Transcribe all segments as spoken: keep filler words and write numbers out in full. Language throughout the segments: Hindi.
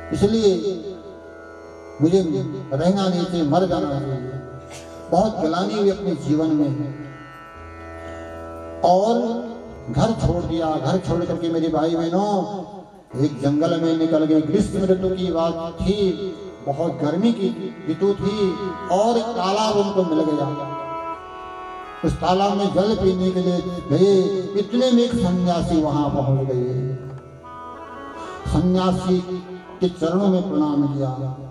इसलिए मुझे रहना नहीं चाहिए, मर जाना चाहिए। बहुत गलानी हुई अपने जीवन में, और घर छोड़ दिया। घर छोड़ करके मेरे भाई बहनों एक जंगल में निकल गए। ग्रीष्म ऋतु की बात थी, बहुत गर्मी की ऋतु थी, और एक तालाब उनको मिल गया। उस तालाब में जल पीने के लिए गए। इतने में एक सन्यासी वहां पहुंच गए। सन्यासी के चरणों में प्रणाम किया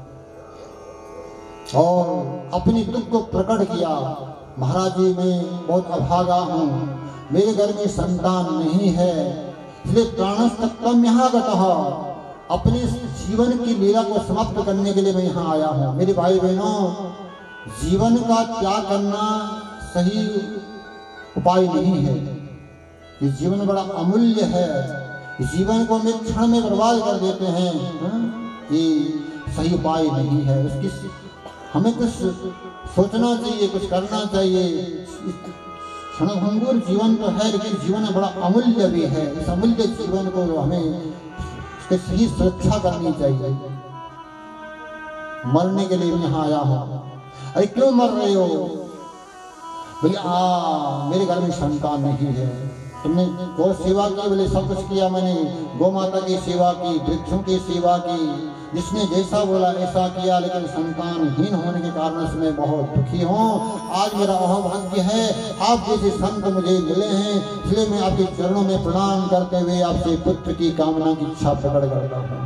और अपनी दुख को प्रकट किया। महाराज जी, मैं बहुत अभागा हूँ, मेरे घर में संतान नहीं है, इसलिए प्राणस्तत्वम यहाँ गतः, अपने जीवन की लीला को समाप्त करने के लिए मैं यहाँ आया हूँ। मेरे भाई बहनों, जीवन का त्याग करना सही उपाय नहीं है। ये जीवन बड़ा अमूल्य है, जीवन को हम एक क्षण में बर्बाद कर देते हैं, ये सही उपाय नहीं है। उसकी हमें कुछ सोचना चाहिए, कुछ करना चाहिए। क्षणभंगुर जीवन तो है, लेकिन जीवन बड़ा अमूल्य भी है। इस अमूल्य जीवन को हमें उसकी सही सुरक्षा करनी चाहिए। मरने के लिए मैं यहाँ आया हूँ। अरे क्यों मर रहे हो? बोले आ मेरे घर में संतान नहीं है। तुमने गौ सेवा की? बोले सब कुछ किया मैंने, गौ माता की सेवा की, वृक्षों की सेवा की, जिसने जैसा बोला ऐसा किया, लेकिन संतानहीन होने के कारण से मैं बहुत दुखी हूँ। आज मेरा अहोभाग्य है, आप जैसे संत मुझे मिले हैं, इसलिए मैं आपके चरणों में प्रणाम करते हुए आपसे पुत्र की कामना की इच्छा प्रकट करता हूँ।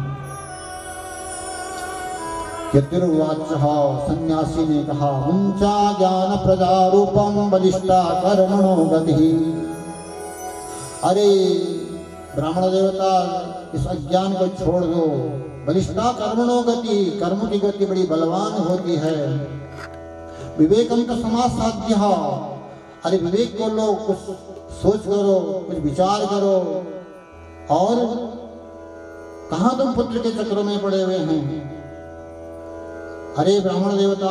सन्यासी ने कहा, मुंचा ज्ञान प्रजारूपम बलिष्ठा कर्मणो गति। अरे ब्राह्मण देवता, इस अज्ञान को छोड़ दो। बलिष्ठा कर्मणो गति, कर्म की गति बड़ी बलवान होती है। विवेकम का समाज साध्य। अरे विवेक को लो, कुछ सोच करो, कुछ विचार करो। और कहाँ तुम पुत्र के चक्रों में पड़े हुए हैं? अरे ब्राह्मण देवता,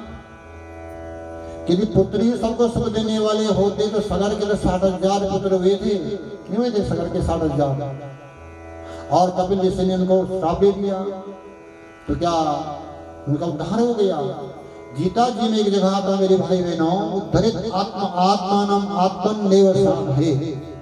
यदि पुत्र ही सबको सुख देने वाले होते तो सगर के साठ हजार पुत्र हुए थे, नहीं हुए थे सगर के साठ हजार? और कपिल ऋषि ने उनको श्राप दे दिया, तो क्या उनका उद्धार हो गया? गीता जी में एक जगह था मेरे भाई बहनों, उद्धरित आत्मा आत्मानम आत्मन्नेव साधये।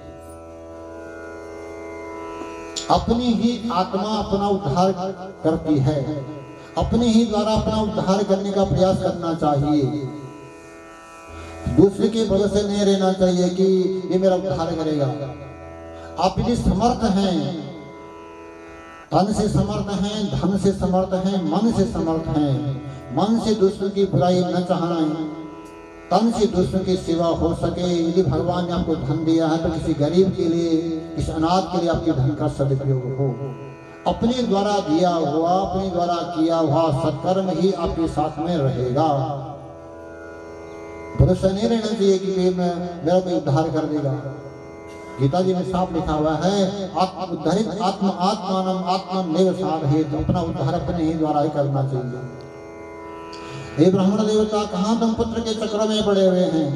अपनी ही आत्मा अपना उद्धार करती है, अपने ही द्वारा अपना उद्धार करने का प्रयास करना चाहिए। दूसरे के भरोसे नहीं रहना चाहिए कि ये मेरा उद्धार करेगा। आप यदि समर्थ हैं, तन से समर्थ हैं, धन से समर्थ हैं, मन से समर्थ हैं, मन से दूसरों की बुराई न चाहना है, तन से दूसरों की सेवा हो सके। यदि भगवान ने आपको धन दिया है तो किसी गरीब के लिए, किसी अनाथ के लिए आपके धन का सदुपयोग हो। अपने द्वारा दिया हुआ, अपने द्वारा किया हुआ सत्कर्म ही आपके साथ में रहेगा। भरोसा नहीं रहना चाहिए कि मैं मेरा कोई उद्धार कर देगा। गीता जी में साफ लिखा हुआ है, आत्म उद्धरित आत्म आत्मानम आत्मन्नेव साधयेत्। अपना उद्धार अपने ही द्वारा ही करना चाहिए। हे ब्राह्मण देवता, कहाँ तुम पुत्र के चक्र में पड़े हुए हैं?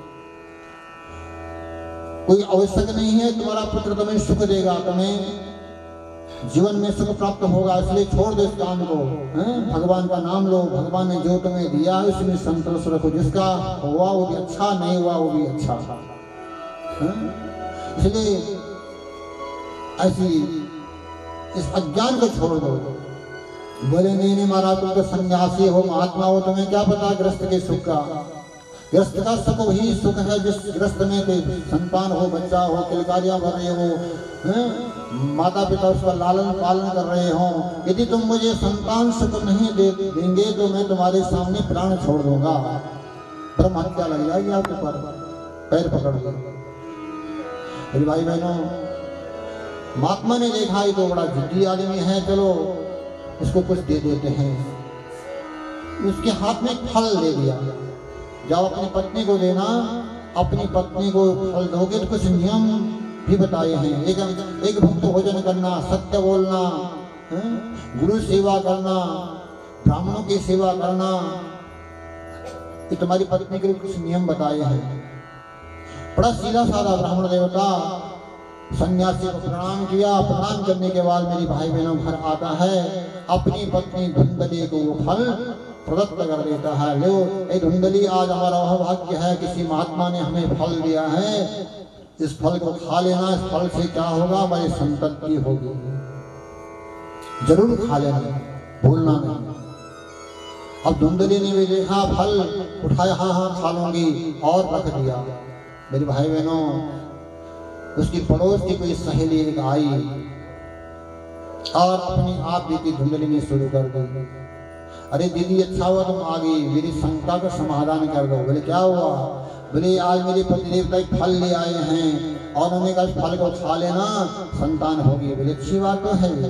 कोई आवश्यक नहीं है, तुम्हारा पुत्र तुम्हें सुख देगा, तुम्हें जीवन में सुख प्राप्त होगा, इसलिए छोड़ दो इस काम को। हैं? भगवान का नाम लो, भगवान ने जो तुम्हें दिया है उसमें संतोष रखो। जिसका हुआ वो भी अच्छा, नहीं हुआ वो भी अच्छा। इसलिए ऐसी इस अज्ञान को छोड़ दो। बोले नहीं नहीं महाराज, तुम तो सन्यासी हो, महात्मा हो, तुम्हें क्या पता ग्रस्त के सुख का। ग्रस्त का सुख वही सुख है जिस ग्रस्त में कोई संतान हो, बच्चा हो, किलकारियां भर रहे हो, माता पिता उसका लालन पालन कर रहे हो। यदि तुम मुझे संतान सुख नहीं दे देंगे तो मैं तुम्हारे सामने प्राण छोड़ दूंगा। ब्रह्म हत्या लग जाएगी आपके ऊपर, पैर पकड़ के। मेरे भाई बहनों, महात्मा ने देखा ये तो बड़ा जिद्दी आदमी है, चलो इसको कुछ दे देते हैं। उसके हाथ में फल दे दिया, जाओ अपनी पत्नी को देना, अपनी पत्नी को फल दोगे तो कुछ नियम भी बताए हैं। एक एक भक्त भोजन करना, सत्य बोलना, गुरु सेवा करना, ब्राह्मणों की सेवा करना, ये तुम्हारी पत्नी के लिए कुछ नियम बताए हैं। बड़ा सीधा साधा ब्राह्मण देवता, सन्यासी को प्रणाम किया। प्रणाम करने के बाद मेरी भाई बहनों घर आता है, अपनी पत्नी धुंधली को वो फल प्रदत्त कर देता है। लो ए धुंधली, आज हमारा भाग्य है, किसी महात्मा ने हमें फल दिया है, इस फल को खा लेना। इस फल से क्या होगा, हमारी संतति होगी, जरूर खा लेना, भूलना नहीं। अब धुंधली ने भी देखा, फल उठाया, हाँ हाँ खा लूंगी, और रख दिया। मेरे भाई बहनों, उसकी पड़ोस की कोई सहेली एक आई और अपनी आप बीती धुंधली में शुरू कर दी। अरे दीदी, अच्छा हुआ तुम आ गई, मेरी शंका का समाधान कर दो। बोले क्या हुआ? बोले आज मेरे पति देवता एक फल ले आए हैं और उन्होंने कहा फल को खा लेना, संतान होगी। बोले अच्छी बात तो है।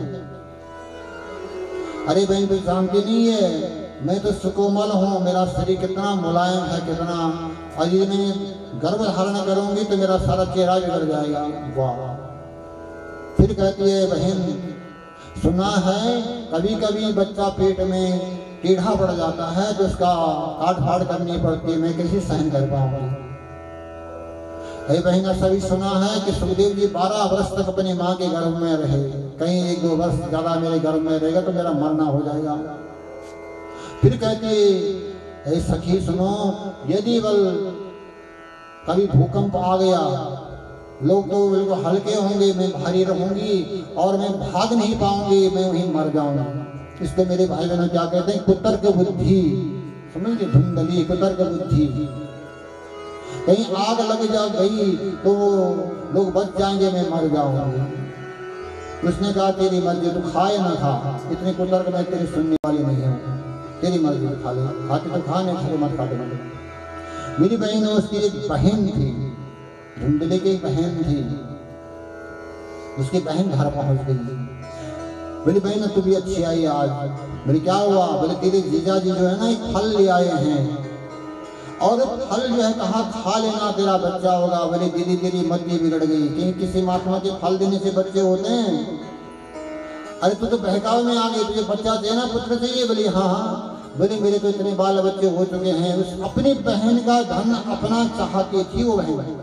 अरे बहन, तो जानती नहीं है, मैं तो सुकोमल हूँ, मेरा शरीर कितना मुलायम है, कितना, और ये मैं गर्भ धारण करूंगी तो मेरा सारा चेहरा बिगड़ जाएगा। वाह। फिर कहती है, बहन सुना है कभी कभी बच्चा पेट में कीड़ा पड़ जाता है तो उसका काट फाड़ करनी पड़ती है, मैं कैसे सहन कर पाऊंगी। हे बहन, सभी सुना है कि सुखदेव जी बारह वर्ष तक अपनी माँ के गर्भ में रहे, कहीं एक दो वर्ष ज्यादा मेरे गर्भ में रहेगा तो मेरा मरना हो जाएगा। फिर कहती है, सखी सुनो, यदि बल कभी भूकंप आ गया, लोग तो बिल्कुल हल्के होंगे, मैं भारी रहूंगी और मैं भाग नहीं पाऊंगी, मैं वहीं मर जाऊंगा। इसको मेरे भाई बहनों क्या कहते हैं, कुतर्क बुद्धि। समझिए, धुंधली कुतर्क बुद्धि। कहीं आग लग जा गई तो लोग बच जाएंगे, मैं मर जाऊंगी। उसने कहा तेरी मर्जी, तू खाए ना खा, इतने कुतर्क मैं तेरी सुनने वाली नहीं हूँ, तेरी मर्जी खा ले, खाते तो खा, नहीं खाते मत खाते मत। मेरी बहन, उसकी एक बहन थी, धुंधली की बहन थी, उसकी बहन घर पहुंच गई। बोली बहन तू भी अच्छी आई आज। बोले क्या हुआ? बोले तेरे जीजा जी जो है ना एक फल ले आए हैं और फल जो है कहा खा लेना, तेरा बच्चा होगा। बोले दीदी तेरी मति बिगड़ गई, कहीं किसी महात्मा के फल देने से बच्चे होते हैं? अरे तू तो बहकाव में आ गई, तुझे बच्चा देना, पुत्र चाहिए। बोली हाँ हाँ। बोले मेरे तो इतने बाल बच्चे हो चुके हैं। उस अपनी बहन का धन अपना चाहती थी वो बहन,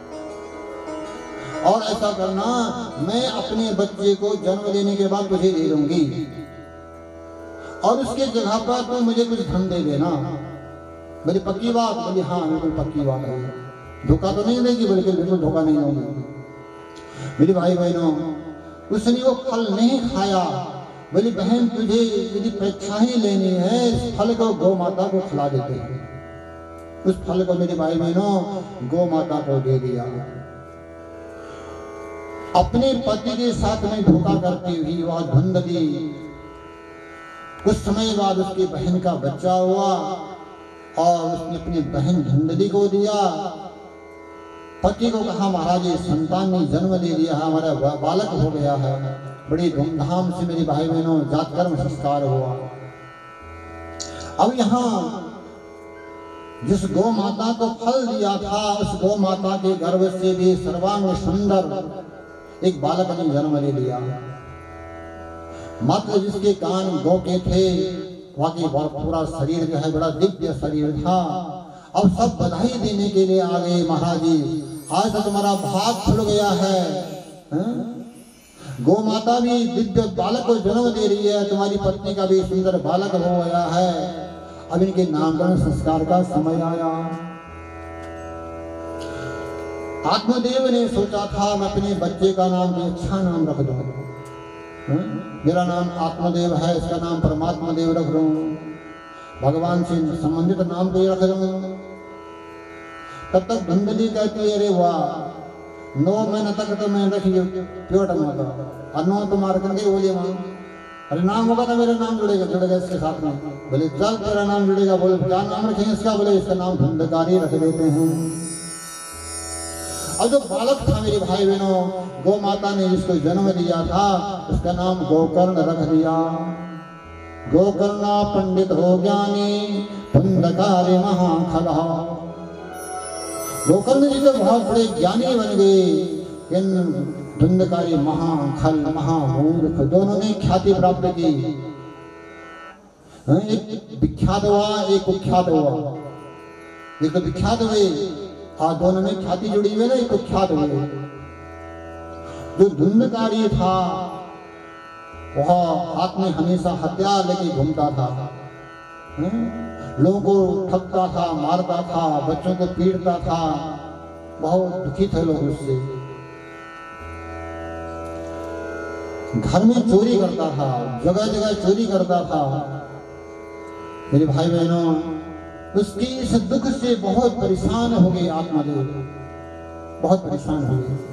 और ऐसा करना, मैं अपने बच्चे को जन्म देने के बाद तुझे दे दूंगी और उसके जगह पर तू मुझे कुछ धन दे देना। बोली पक्की बात? बोली हाँ बिल्कुल पक्की बात है, धोखा तो नहीं देगी? बल्कि बिल्कुल धोखा नहीं होगी। मेरे भाई बहनों, उसने वो फल नहीं खाया। बोली बहन तुझे यदि परीक्षा ही लेनी है, इस फल को गौ माता को खिला देते हैं। उस फल को मेरे भाई बहनों गौ माता को दे दिया। अपने पति के साथ में धोखा करती हुई वह धुंधली, कुछ समय बाद उसकी बहन का बच्चा हुआ और उसने अपनी बहन धुंधली को दिया। पति को कहा महाराज ये संतान ने जन्म दे दिया है, हमारा बालक हो गया है। बड़ी धूमधाम से मेरे भाई बहनों जातकर्म संस्कार हुआ। अब यहाँ जिस गौ माता को फल दिया था, उस गौ माता के गर्भ से भी सर्वांग सुंदर एक बालक ने जन्म ले लिया। मात्र जिसके कान गौ के थे, वाकई पूरा शरीर जो है बड़ा दिव्य शरीर था। अब सब बधाई देने के लिए आ गए, महाराज जी आज तो तुम्हारा भाग खुल गया है, है? गौ माता भी दिव्य बालक को जन्म दे रही है, तुम्हारी पत्नी का भी सुंदर बालक हो गया है। अब इनके नामकरण संस्कार का समय आया। आत्मदेव ने सोचा था मैं अपने बच्चे का नाम भी अच्छा नाम रख दूं, मेरा नाम आत्मदेव है, इसका नाम परमात्मा देव रख दूं, भगवान से संबंधित नाम कोई रख दूं। तब तक धुंधली कहती है अरे वाह, नौ महीने तक तो मैं रखी प्योट माता और नौ तो मार करके बोलिए मां अरे नाम होगा तो मेरा नाम जुड़ेगा जुड़ेगा इसके साथ में। बोले चल तेरा नाम जुड़ेगा। बोले क्या नाम रखेंगे इसका? बोले इसका नाम धुंधकारी रख देते हैं। और जो बालक था मेरे भाई बहनों, गौ माता ने जिसको जन्म दिया था उसका नाम गोकर्ण रख दिया। गोकर्णा पंडित हो ज्ञानी धुंधकारी महाखला। गोकर्ण जी तो बहुत बड़े ज्ञानी बन गए, इन धुंधकारी महाखल महामूर्ख दोनों ने ख्याति प्राप्त की। एक विख्यात हुआ, एक कुख्यात हुआ। एक तो विख्यात हुए और दोनों में ख्याति जुड़ी हुई ना, एक कुख्यात हुए। जो धुंधकारी था वह हाथ में हमेशा हथियार लेके घूमता था, लोगों को ठगता था, मारता था, बच्चों को पीटता था, बहुत दुखी थे लोग उससे। घर में चोरी करता था, जगह जगह चोरी करता था। मेरे भाई बहनों, उसकी इस दुख से बहुत परेशान हो गए आत्मदेव, बहुत परेशान हो गए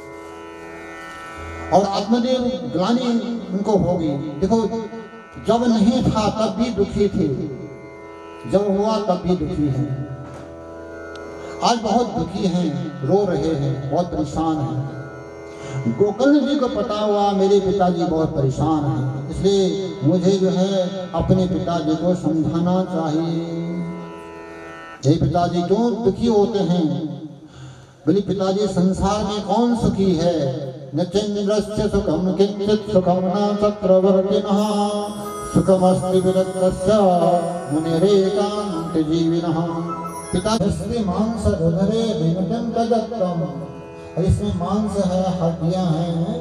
और आत्मदेव ग्लानि उनको हो गई। देखो, जब नहीं था तब भी दुखी थे, जब हुआ तब भी दुखी हैं। आज बहुत दुखी हैं, रो रहे हैं, बहुत परेशान हैं। गोकर्ण जी को पता हुआ मेरे पिताजी बहुत परेशान हैं, इसलिए मुझे जो है अपने पिताजी को समझाना चाहिए। ये पिताजी क्यों दुखी होते हैं? बोले पिताजी, संसार में कौन सुखी है? न चंद्रस्य सुखम किंचित सुखम न चक्रवर्तिनः सुखमस्ति विरक्तस्य मुनिरेकान्त जीविनः। पिताजी मांस उदरे विनोदं तदत्तम, और इसमें मांस है, हड्डियां हैं।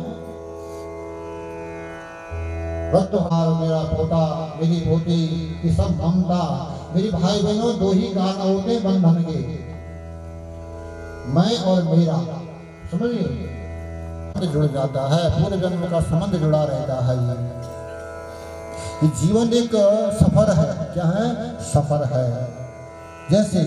वर्तमान मेरा पोता, मेरी पोती, ये सब ममता। मेरी भाई बहनों, दो ही कारण होते बंधन के, मैं और मेरा, समझिए, जुड़ जाता है, पूरे जन्म का संबंध जुड़ा रहता है। ये जीवन एक सफर है। क्या है? सफर है। जैसे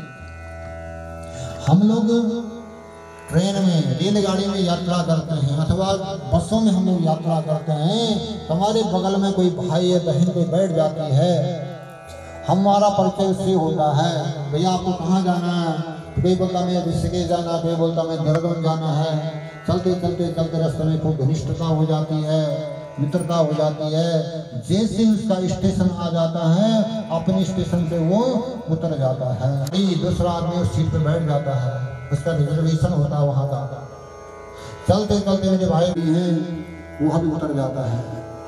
हम लोग ट्रेन में, रेलगाड़ी में यात्रा करते हैं अथवा बसों में हम लोग यात्रा करते हैं, हमारे बगल में कोई भाई या बहन कोई बैठ जाती है, हमारा परिचय उससे होता है। भैया आपको कहाँ जाना है? कोई बोलता मैं ऋषिकेश जाना, कोई बोलता मैं देहरादून जाना है। चलते चलते चलते रास्ते में खूब घनिष्ठता हो जाती है, मित्रता हो जाती है। जैसे उसका स्टेशन आ जाता है, अपने स्टेशन पे वो उतर जाता है, दूसरा आदमी उस सीट पे बैठ जाता है, उसका रिजर्वेशन होता है वहाँ का। चलते चलते मेरे भाई भी हैं, वो भी उतर जाता है।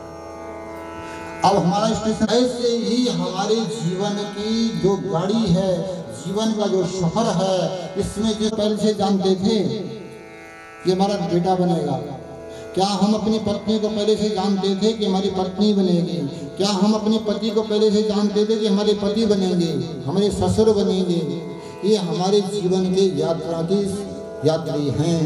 अब हमारा स्टेशन, ऐसे ही हमारे जीवन की जो गाड़ी है, जीवन का जो सफर है, इसमें जो पहले से जानते थे कि हमारा बेटा बनेगा, क्या हम अपनी पत्नी को पहले से जानते थे कि हमारी पत्नी बनेगी? क्या हम अपने पति को पहले से जानते थे कि हमारे पति बनेंगे, हमारे ससुर बनेंगे? ये हमारे जीवन के यात्रा की यात्री हैं।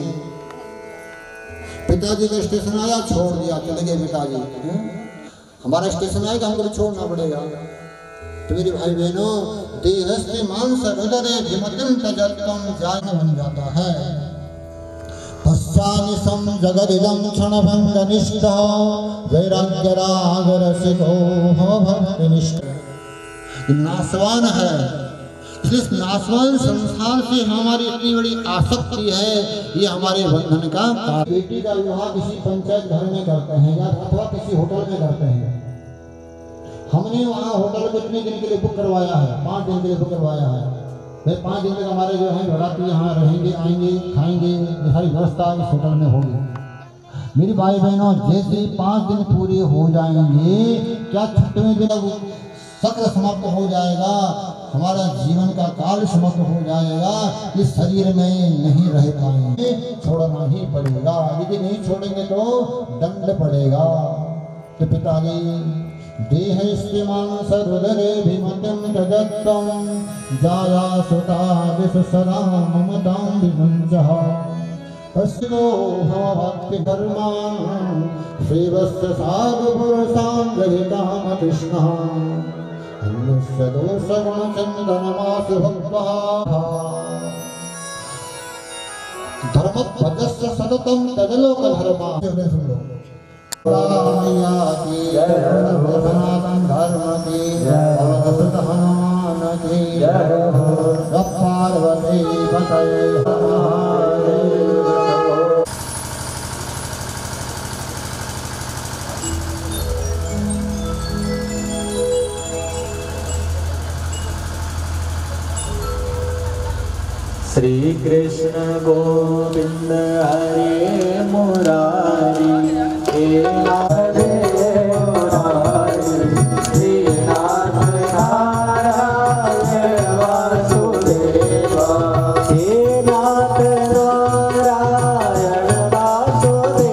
पिताजी का स्टेशन आया, छोड़ दिया, चले गए पिताजी। हमारा स्टेशन आएगा, हमको भी छोड़ना पड़ेगा। तो मेरे भाई बहनों, देहस्ते मांस हृदय विमतिम तजत्तम जान बन जाता है। पश्चानिसम जगदिदं क्षणभंगनिष्ठः वैराग्यरागरसिको भक्तिनिष्ठ। नाशवान है, इस नाशवान संसार से हमारी इतनी बड़ी आसक्ति है, ये हमारे बंधन का। बेटी का विवाह किसी पंचायत घर में करते हैं या अथवा किसी होटल में करते हैं। हमने वहाँ होटल को इतने दिन के लिए बुक करवाया है, पाँच दिन के लिए बुक करवाया है। भाई पाँच दिन तक हमारे जो है बाराती यहाँ रहेंगे, आएंगे, खाएंगे, ये सारी व्यवस्था इस होटल में होगी। मेरी भाई बहनों, जैसे पाँच दिन पूरे हो जाएंगे, क्या छठवें दिन सत्र समाप्त हो जाएगा, हमारा जीवन का काल समाप्त हो जाएगा, इस शरीर में नहीं रह पाएंगे, छोड़ना ही पड़ेगा। यदि नहीं छोड़ेंगे तो दंड पड़ेगा। तो पिताजी देहस्ते मांस हृदये विमतिं तजत्तम जाया सुता विश्व सदा ममतां विमुञ्चः तस्यो भक्ति धर्मान् सेवस्य साधुपुरुषान् गृहीतान् कृष्णः अन्यस्य दोषगुणचन्दनमासु भक्तः धर्मध्वजस्य सततं तदलोकधर्मः। मैया की सनातन धर्म की सुत हनुमान की पार्वती पतये श्री कृष्ण गोविंद हरे मुरारी हे राधे मुरारी श्री नाथ नारायण वासुदेवा हे नाथ नारायण वासुदेवा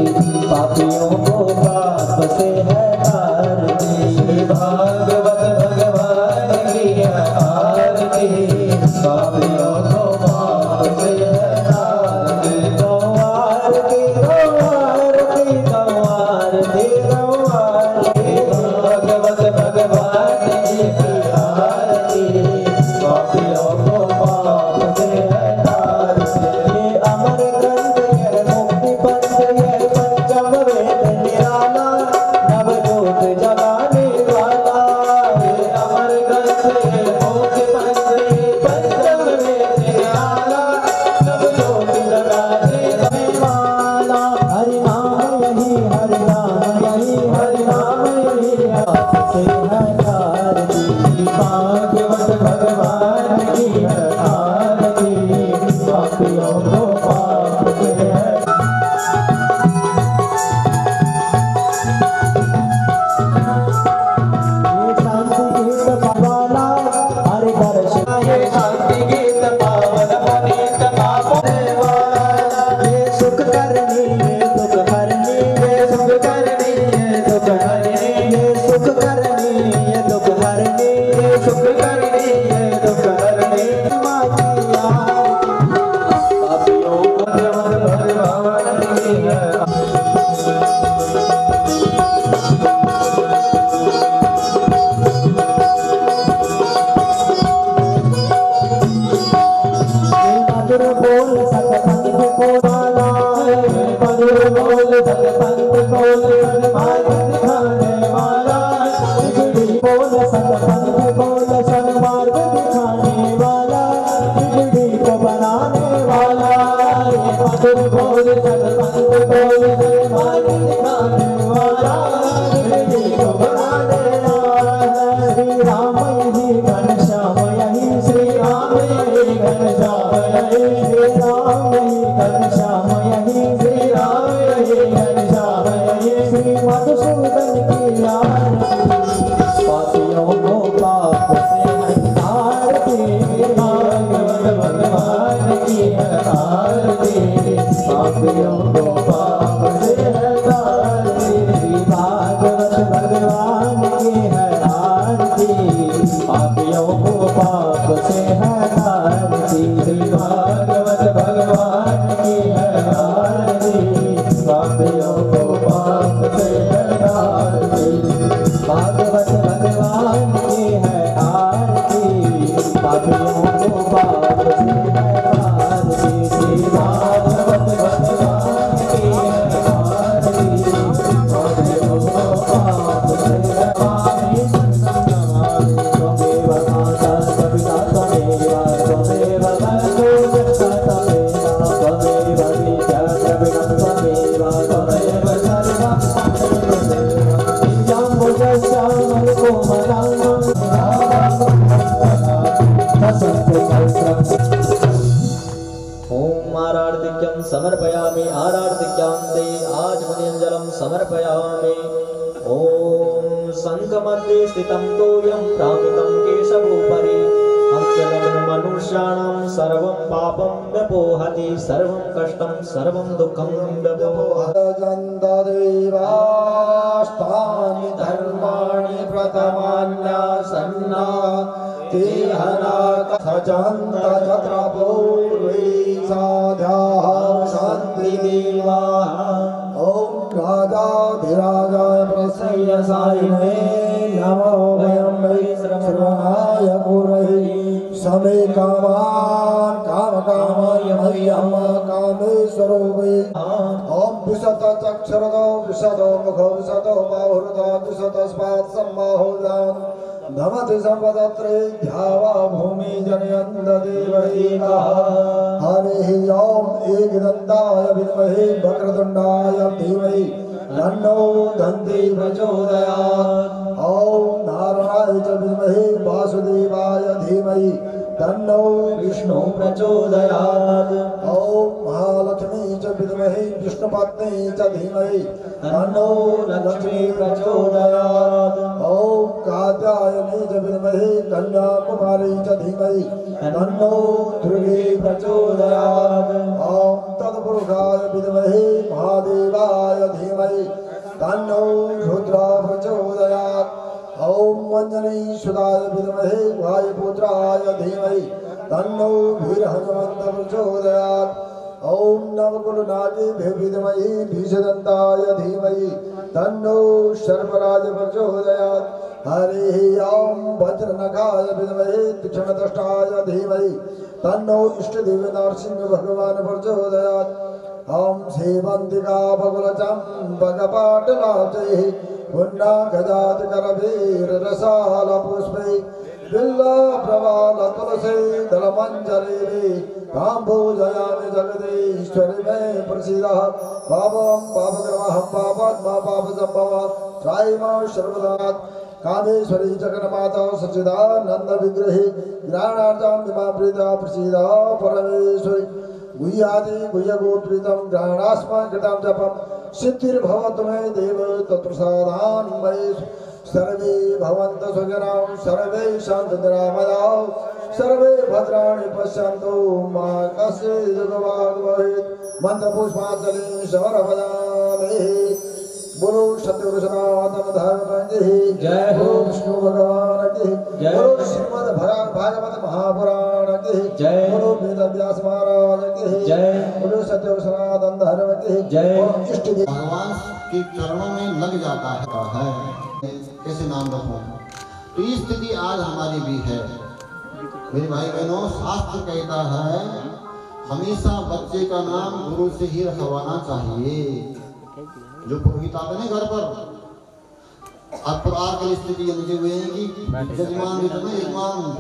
पापियों को पाप से है तारती। भागवत भगवान की आरती, पापियों को पाप से है तारती। गौ आरती गौ आरती गौ आरती गौ आरती, भागवत भगवान की आरती, पापियों को पाप से है तारती। ये अमर ग्रंथ ये मुक्ति पंथ ये पंचम वेद निराला, नवजोत जगाने वाला। ये अमर ग्रंथ ये मुक्ति पंथ ये पंचम वेद निराला, नवजोत जगाने वाला। हरि नाम यही हरि नाम यही हरि नाम यही आपसे है तारती। भागवत भगवान की है आरती, पापियों को पाप से है। ये शांति गीत पावाला हरि दर्शन, ये शांति गीत पावन पुनीत पावन वाला। ये सुख करनी ये दुख हरनी, ये सुख करनी ये दुख हरनी, ये सुख करनी ये दुख हरनी, ये सुख करनी ये दुख हरनी। माँ की आरती, पापियों को भगवान की है। मधुर बोल सतपंथ को वाला, मधुर बोल सतपंथ बोल मार्ग दिखाने वाला। बिगड़ी बोल सतपंथ बोल सन्मार्ग दिखाने वाला, बिगड़ी को बनाने वाला। ये मधुर बोल सतपंथ बोल मार्ग दिखाने वाला, बिगड़ी को बनाने वाला। श्री राम यही घनश्याम यही, श्री राम यही घनश्याम यही, श्री राम यही घनश्याम यही, श्री राम यही घनश्याम यही। श्री मधुसूदन की आरती, पापियों को पाप से है तारती। भागवत भगवान की है आरती, पापियों को पाप से है तारती। भागवत भगवान की है आरती, पापियों को पाप से है तारती। भागवत भगवान की है आरती, पापियों को पाप से है तारती। भागवत भगवान की है आरती, पापियों को पाप से है तारती। श्री भागवत भगवान की है आरती, पापियों को पाप से है तारती। त्वमेव माता पिता त्वमेव त्वमेव बन्धु जगत त्वमेव, त्वमेव विद्या द्रविणं त्वमेव, त्वमेव सर्वं नित्यं भुजस्यामं कोमलांगं ओम आरार्तिक्यं समर्पयामि, आरार्तिक्यां ते आचमनीयञ्जलं समर्पयामि। ओम शङ्खमध्ये स्थितं तोयं प्रामितं केशवोपरि, मनुष्याणां सर्वं पापं व्यपोहति, सर्वं कष्टं सर्वं दुःखं व्यपोहति। देवाष्टानि धर्माणि प्रथमान्यासन्ना तेहना सजन्त तत्र पूर्वे साध्याः शान्तिदेवाः। ॐ राजाधिराजाय प्रसय्यसायिने नमो वयं वै श्रवणाय गुरवे। समे कामान् कामकामाय मह्यं कामेश्वरो वै। ॐ विशत चक्षुर्दो विशतो मुखो विशतो बाहुर्दो विशतस्मात् सम्बाहुदान् नमति सम्पदत्रे ध्यावा भूमि जनयन्त देवैकः। हरिः ॐ एकदन्ताय विद्महे वक्रतुण्डाय धीमहि तन्नो दन्ती प्रचोदयात्। ॐ नारायणाय च विद्महे वासुदेवाय धीमहि तन्नो विष्णु प्रचोदयात्। ॐ महालक्ष्मी च विद्महे विष्णुपत्नी च धीमहि तन्नो लक्ष्मी प्रचोदयात्। ॐ कात्यायनी च विद्महे कन्याकुमारी च धीमहि तन्नो दुर्गे प्रचोदयात्। ॐ तत्पुरुषाय विद्महे महादेवाय धीमहि तन्नो रुद्र प्रचोदयात्। ॐ अंजनी सुदाय विद्महे वायुपुत्राय धीमहि तन्नो वीरहनुमन्त प्रचोदयात्। ॐ नवकुलनागे विद्महे भीषदन्ताय धीमहि तन्नो सर्पराज प्रचोदयात्। हरिः ॐ वज्रनखाय विद्महे तीक्ष्णदष्टाय धीमहि तन्नो इष्टदेव नरसिंह भगवान् प्रचोदयात्। ॐ सेवन्तिका बकुलचम्पकपाटलाब्जैः पुण्यगजातकरवीररसालपुष्पैः बिल्वप्रवालतुलसी दलमञ्जरी काम्भोजयामि जगदीश्वरि मे प्रसीदः। पापं पापकृमहं पापात्मा पापसम्भवः त्रायिमां सर्वदा कामेश्वरी जगन्माता सच्चिदानन्दविग्रही ज्ञानार्जां विमा प्रीता प्रसीदः परमेश्वरी। गुह्यादि गुह्यगोप्रीतं ज्ञानास्मा कृतं जपं सिद्धिर्भवतु मे देव तत्प्रसादान्मये। सर्वे भवन्तु सुखिनः सर्वे सन्तु निरामयाः सर्वे भद्राणि पश्यन्तु मा कश्चित् दुःखभाग् भवेत्। मन्त्रपुष्पाञ्जलिं समर्पयामि। बोलो सत्यपुरुषोत्तम धर्म की जय हो। विष्णु भगवान की जय। बोलो श्रीमद् भागवत महापुराण की जय। बोलो वेद व्यास महाराज की जय। बोलो सत्य सनातन धर्म की जय। और इष्ट देव भगवान के चरणों में लग जाता है, है। कैसे नाम रखूं? तो ये स्थिति आज हमारी भी है मेरे भाई बहनों। शास्त्र कहता है हमेशा बच्चे का नाम गुरु से ही रखवाना चाहिए। जो पुरोहित आते हैं घर पर, अब पर आकर स्थिति ये मुझे हुई है कि जजमान जो है यजमान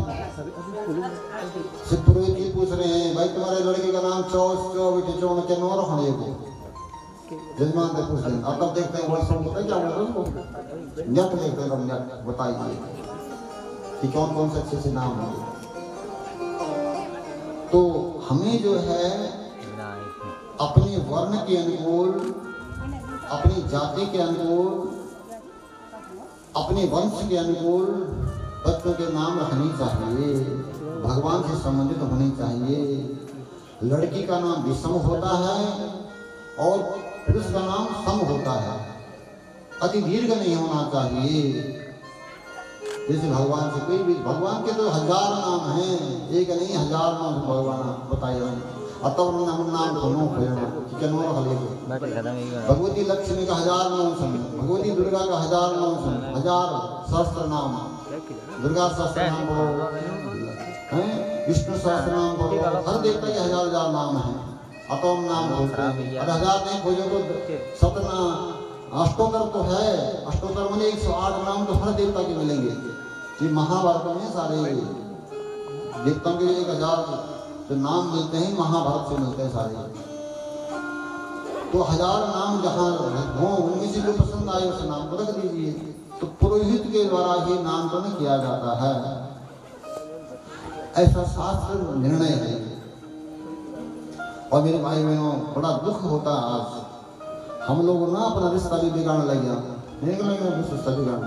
से पुरोहित जी पूछ रहे हैं भाई तुम्हारे लड़के का नाम चौस चौबीस चौन के नौ रखने को जजमान से पूछ रहे हैं। अब तब देखते हैं वही सब होता है क्या बोलते हैं उसको नट देखते हैं नट बताइए कि कौन कौन से अच्छे से नाम होंगे। तो हमें जो है अपने वर्ण के अनुकूल अपनी जाति के अनुकूल अपने वंश के अनुकूल बच्चों के नाम रखने चाहिए, भगवान से संबंधित होने चाहिए। लड़की का नाम विषम होता है और पुरुष का नाम सम होता है, अति दीर्घ नहीं होना चाहिए। जैसे भगवान से कोई भी भगवान के तो हजार नाम हैं, एक नहीं हजार नाम भगवान बताए। अतः नाम नाम दोनों किनो भगवती लक्ष्मी का हजार नाम सुन, भगवती दुर्गा का हजार नाम सुन, हजार सहस्त्र नाम, दुर्गा सहस्त्र नाम बोलो, विष्णु सहस्त्र नाम बोलो, हर देवता के हजार हजार नाम है। अतः नाम बोलते हैं, अगर हजार नहीं खोजो तो सतना अष्टोत्तर तो है, अष्टोत्तर में एक सौ आठ नाम तो हर देवता के मिलेंगे। ये महाभारत में सारे देवताओं के एक हजार तो नाम मिलते हैं, महाभारत से मिलते हैं सारे। तो हजार नाम जहाँ हो उनमें से जो पसंद आए उस नाम को रख दीजिए। तो पुरोहित के द्वारा ही नामकरण किया जाता है, ऐसा शास्त्र निर्णय है। और मेरे भाई बहनों बड़ा दुख होता है आज हम लोग ना अपना रिश्ता भी बिगाड़ने लग गया। रिश्ता बिगाड़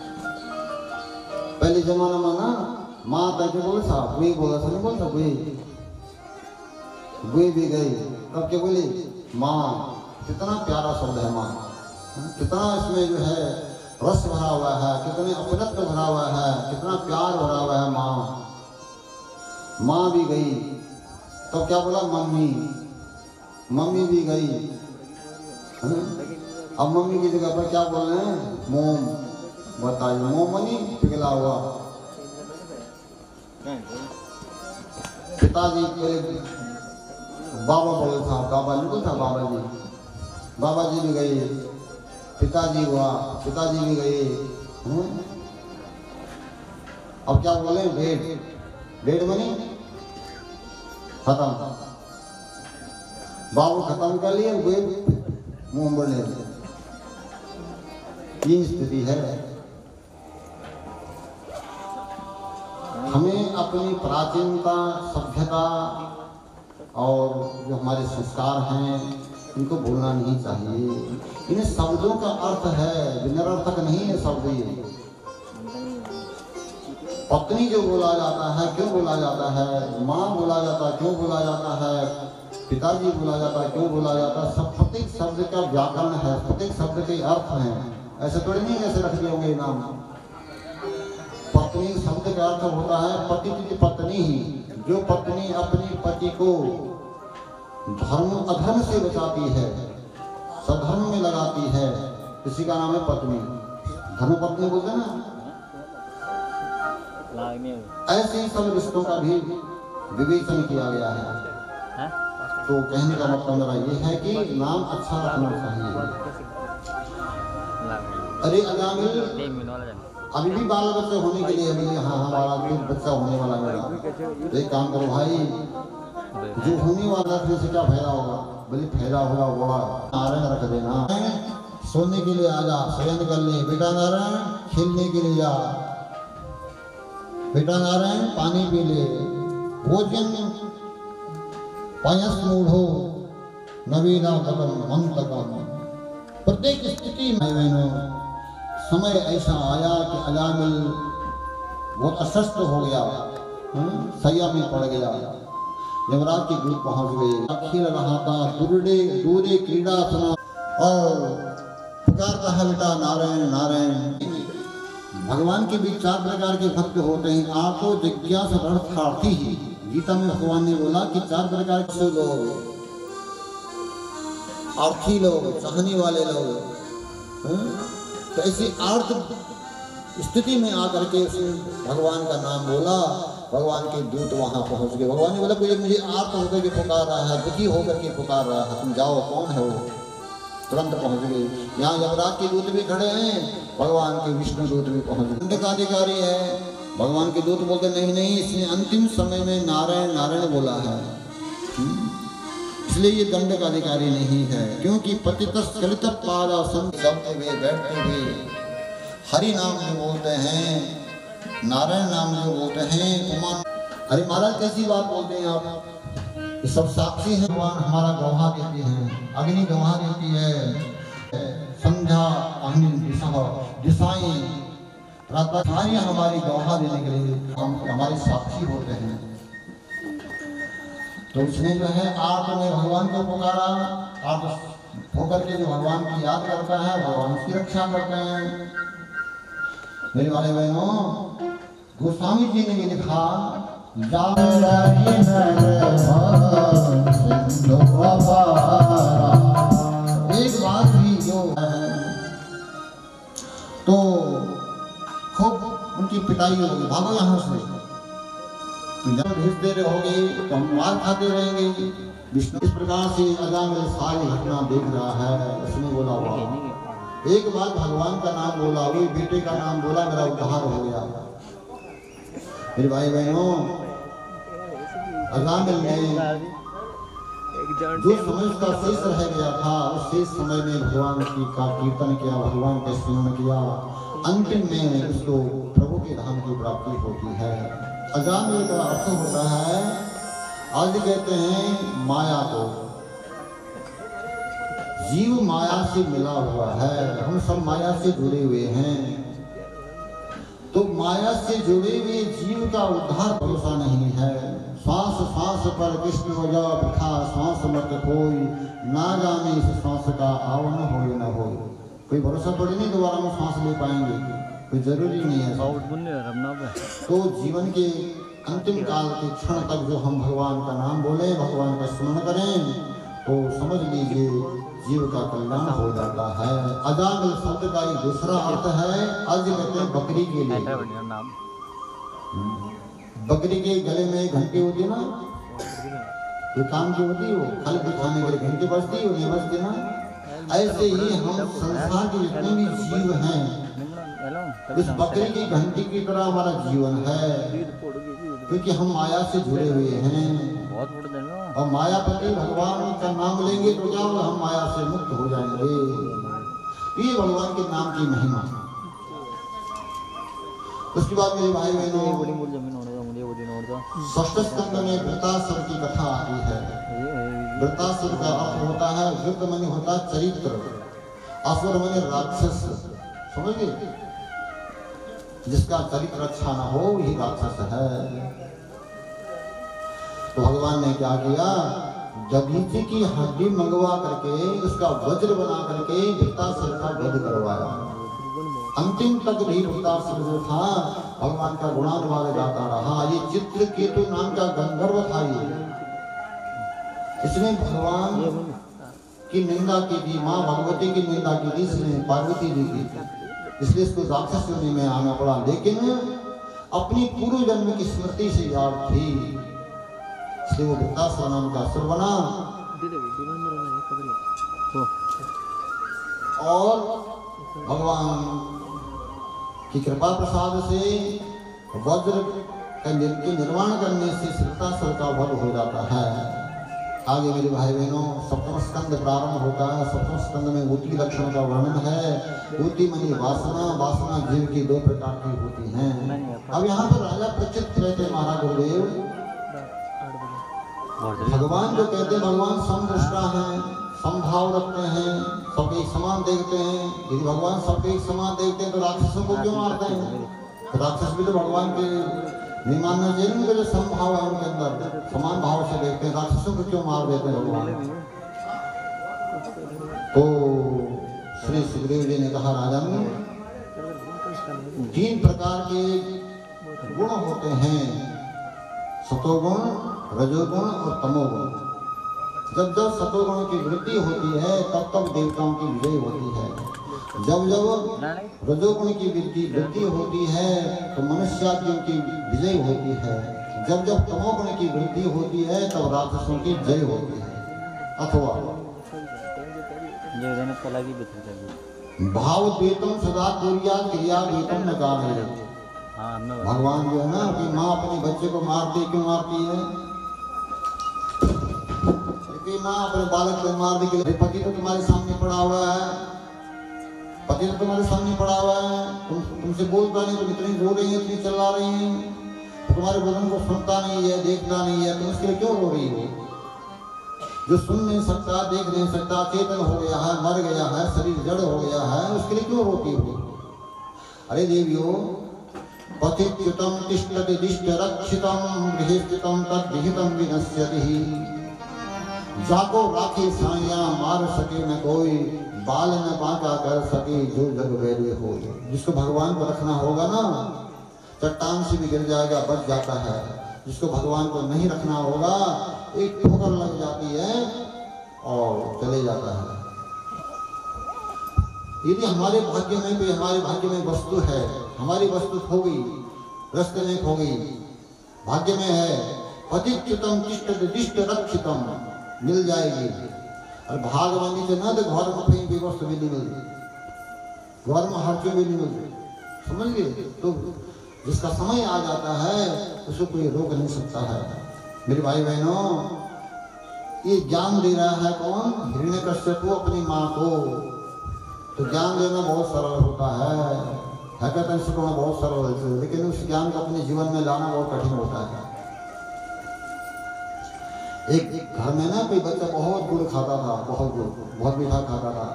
पहले जमाना में ना माँ तक बोले था कोई बोला था नहीं बोलता कोई कोई भी गई तब के बोली माँ। कितना प्यारा शब्द है माँ, कितना इसमें जो है रस भरा हुआ है, कितने अपनत्व भरा हुआ है, कितना प्यार भरा हुआ है माँ। माँ भी गई तो क्या बोला मम्मी, मम्मी भी गई। अब मम्मी की जगह पर क्या बोल रहे हैं मोम। बताइए मोम मनी पिघला हुआ। पिताजी पहले बाबा बोले था, बाबा नहीं बोलता बाबा जी, बाबा जी भी गए, पिताजी हुआ, पिताजी भी गए। अब क्या बोले भेड़, भेड़ बनी खत्म, बाबू खत्म कर लिए, वे मुंह बढ़ने लगे। ये स्थिति है। हमें अपनी प्राचीनता, सभ्यता और जो हमारे संस्कार हैं इनको भूलना नहीं चाहिए। इन शब्दों का अर्थ है, निरर्थक नहीं है शब्द ये। पत्नी जो बोला जाता है क्यों बोला जाता है, माँ बोला जाता है क्यों बोला जाता है, पिताजी बोला जाता है क्यों बोला जाता है, सब प्रत्येक शब्द का व्याकरण है, प्रत्येक शब्द के अर्थ हैं। ऐसे थोड़ी नहीं कैसे रख दिए होंगे नाम। पत्नी शब्द का अर्थ होता है पति की पत्नी ही, जो पत्नी अपनी पति को धर्म अधर्म से बचाती है, सधर्म में लगाती है, इसी का नाम है पत्नी। धर्म पत्नी बोलते हैं ना। ऐसे ही सब रिश्तों का भी विवेचन किया गया है। है? तो कहने का मतलब मेरा ये है कि नाम अच्छा रखना चाहिए। अरे अजामिल अभी भी बाल बच्चे होने के लिए अभी हाँ हमारा भी बच्चा होने वाला मेरा, तो एक काम करो भाई, जो होने वाला फिर से क्या फायदा होगा, बोले फायदा होगा बड़ा। नारायण रख देना, सोने के लिए आजा, शयन कर ले बेटा नारायण, खेलने के लिए जा बेटा नारायण, पानी पी ले, भोजन पायस मूढ़ो नवीना कदम मंतकम। प्रत्येक स्थिति में बहनों समय ऐसा आया कि अजामिल बहुत अस्वस्थ हो गया, सैया में पड़ गया, यमराज की दूर पहुंच गए। खेल रहा था दूरे दूरे क्रीड़ा सुना और पुकारता है बेटा नारायण नारायण। भगवान के भी चार प्रकार के भक्त होते हैं। आठों जिज्ञासा अर्थार्थी ही, गीता में भगवान ने बोला कि चार प्रकार के लोग, अर्थी लोग, चाहने वाले लोग। तो ऐसी आर्थ स्थिति में आकर के उसने भगवान का नाम बोला, भगवान के दूत वहां पहुंच गए। भगवान ने बोला कोई मुझे आर्त होकर के पुकार रहा है, दुखी होकर के पुकार रहा है, तुम जाओ, कौन है वो? तुरंत पहुंच गए। यहाँ यमराज के दूत भी खड़े हैं, भगवान के विष्णु दूत भी पहुंच गए। दंड का अधिकारी है, भगवान के दूत बोलते नहीं नहीं, इसने अंतिम समय में नारायण नारायण बोला है, इसलिए ये दंड का अधिकारी नहीं है। क्योंकि पतित स्खलित पादासन, चलते हुए बैठते हुए हरि नाम जो बोलते हैं, नारायण नाम जो बोलते हैं, उमा। अरे महाराज कैसी बात बोलते हैं आप, ये सब साक्षी है। भगवान हमारा गवाह देते हैं, अग्नि गवाह देती है, संध्या अग्नि दिशाएं प्रातः हमारी गवाह देने के लिए हम हमारे साक्षी होते हैं। तो उसने जो है आप में भगवान को पुकारा, आप होकर के जो भगवान की याद करता है, भगवान उसकी रक्षा करते हैं। मेरे वाले बहनों, गोस्वामी जी ने भी लिखा, एक बात भी जो है तो खूब उनकी पिटाई होगी, भागो यहाँ से, जब भेजते रहोगे तो हम मार खाते रहेंगे। विष्णु इस प्रकार से अजामिल सारी घटना देख रहा है। उसने बोला वाह, एक बार भगवान का नाम बोला, वही बेटे का नाम बोला, मेरा उद्धार हो गया। मेरे भाई बहनों, अजामिल ने जो समय उसका शेष रह गया था, उस शेष समय में भगवान की का कीर्तन किया, भगवान का स्मरण किया। अंतिम में उसको प्रभु के धाम की प्राप्ति होती है। अजामिल का अर्थ होता है, आज कहते हैं माया को, जीव माया से मिला हुआ है, हम सब माया से जुड़े हुए हैं। तो माया से जुड़े हुए जीव का उद्धार भरोसा नहीं है। श्वास श्वास पर कृष्ण हो जा बिखा, श्वास मत कोई ना जाने इस श्वास का आवन हो या न हो। कोई भरोसा थोड़ी नहीं दोबारा हम श्वास ले पाएंगे, कोई जरूरी नहीं है। तो जीवन के अंतिम काल के क्षण तक जो हम भगवान का नाम बोले, भगवान का स्मरण करें, तो समझ लीजिए जीव का कल्याण हो जाता है। अजामिल शब्द का एक दूसरा अर्थ है, आज कहते हैं बकरी के लिए। बकरी के गले में घंटी होती है ना, ये काम की होती है, वो खल दिखाने के लिए घंटी बजती है, नहीं बजती ना। ऐसे ही हम संसार के जितने भी जीव हैं, इस बकरी की घंटी की तरह हमारा जीवन है, क्योंकि हम माया से जुड़े हुए हैं। और मायापति भगवान का नाम लेंगे तो क्या होगा, हम माया से मुक्त हो जाएंगे। ये भगवान के नाम की महिमा। उसके बाद मेरे भाई बहनों, षष्ठ स्कंद में वृतासुर की कथा आती है। वृतासुर का अर्थ होता है, वृत मनि होता है चरित्र, असुर मनि राक्षस, समझिए, जिसका चरित्र अच्छा ना हो वही राक्षस है। तो भगवान ने क्या किया, दधीची की हड्डी मंगवा करके उसका वज्र बना करके वृतासुर का वध करवाया। अंतिम तक भी वृतासुर जो था भगवान का गुणानुवाद गाता रहा। ये चित्रकेतु नाम का गंधर्व था, ये इसने भगवान की निंदा की थी, माँ भगवती की निंदा की थी इसने, पार्वती जी की, इसलिए इसको राक्षस योनि में आना पड़ा। लेकिन अपनी पूर्व जन्म की स्मृति से याद थी, इसलिए वो वृतासुर नाम का असुर बना। और भगवान की कृपा प्रसाद से वज्र का निर्माण करने से वृतासुर का वध हो जाता है। आगे मेरे भाई बहनों, सप्तम स्कंद प्रारंभ होता है। सप्तम स्कंद में ऊती लक्षण का वर्णन है। ऊती मनी वासना, वासना जीव की दो प्रकार की होती हैं। अब यहाँ पर राजा प्रचित रहते महाराज गुरुदेव, भगवान जो कहते हैं भगवान समदृष्टा हैं, समभाव रखते हैं, सबके एक समान देखते हैं। यदि भगवान सबके एक समान देखते हैं तो राक्षसों को क्यों मारते हैं? तो राक्षस भी तो भगवान के नहीं मानना चाहिए, उनका जो समभाव है उनके अंदर समान भाव से देखते हैं, राक्षसों को क्यों मार देते हैं भगवान? तो श्री सुखदेव जी ने कहा, राजन तीन प्रकार के गुण होते हैं, सतोगुण, रजोगुण और तमोगुण। जब जब सतोगुण की वृद्धि होती है तब तब देवताओं की विजय होती है। जब जब रजोगुण की वृद्धि वृद्धि होती है तो मनुष्यादियों की विजय होती है। जब जब तमोगुण की वृद्धि होती है तब राक्षसों की जय होती है। अथवा भाव द्वेतम सदा कुर्या क्रिया द्वेतम न कारयेत। भगवान जो है ना कि माँ अपने बच्चे को मारती, क्यों मारती है? माँ अपने बालक को मार दी, पति तो तुम्हारे सामने पड़ा हुआ है, पति तो तुम्हारे सामने पड़ा हुआ है, तुम तुमसे बोलता नहीं, तुम इतनी रो रही है, इतनी चिल्ला रही है, तुम्हारे वचन को सुनता नहीं है, देखता नहीं है, तुम इसके लिए क्यों रो रही हो? जो सुन नहीं सकता, देख नहीं सकता, चेतन हो गया है, मर गया है, शरीर जड़ हो गया है, उसके लिए क्यों रोती हो? अरे देवियों, पतिच्युतम तिष्ठति दिष्ट रक्षितम गृहे स्थितम तद विहितम विनश्यति। जाको राखी साया मार सके न कोई, बाल न बांका कर सके जो जग वैरी हो। जिसको भगवान को रखना होगा ना, चट्टान से भी गिर जाएगा, बच जाता है। जिसको भगवान को नहीं रखना होगा, एक ठोकर लग जाती है और चले जाता है। यदि हमारे भाग्य में कोई हमारे भाग्य में वस्तु है, हमारी वस्तु खो गई, रास्ते में खो गई, भाग्य में है, पतिच्युतम तिष्ठति दिष्ट रक्षितम, मिल जाएगी। और भागवानी से ना तो घर में कहीं भी वस्तु भी नहीं मिलती, घर में हर चीज भी नहीं मिलती, समझ गए? तो जिसका समय आ जाता है उसको कोई रोक नहीं सकता है। मेरे भाई बहनों, ये ज्ञान दे रहा है कौन? हिरण्यकश्यप को, अपनी माँ को। तो ज्ञान देना बहुत सरल होता है, हैकाथन सिखाना बहुत सरल है, लेकिन उस ज्ञान को अपने जीवन में लाना बहुत कठिन होता है। एक घर में ना कोई बच्चा बहुत गुड़ खाता था, बहुत गुड़, बहुत मीठा खाता था।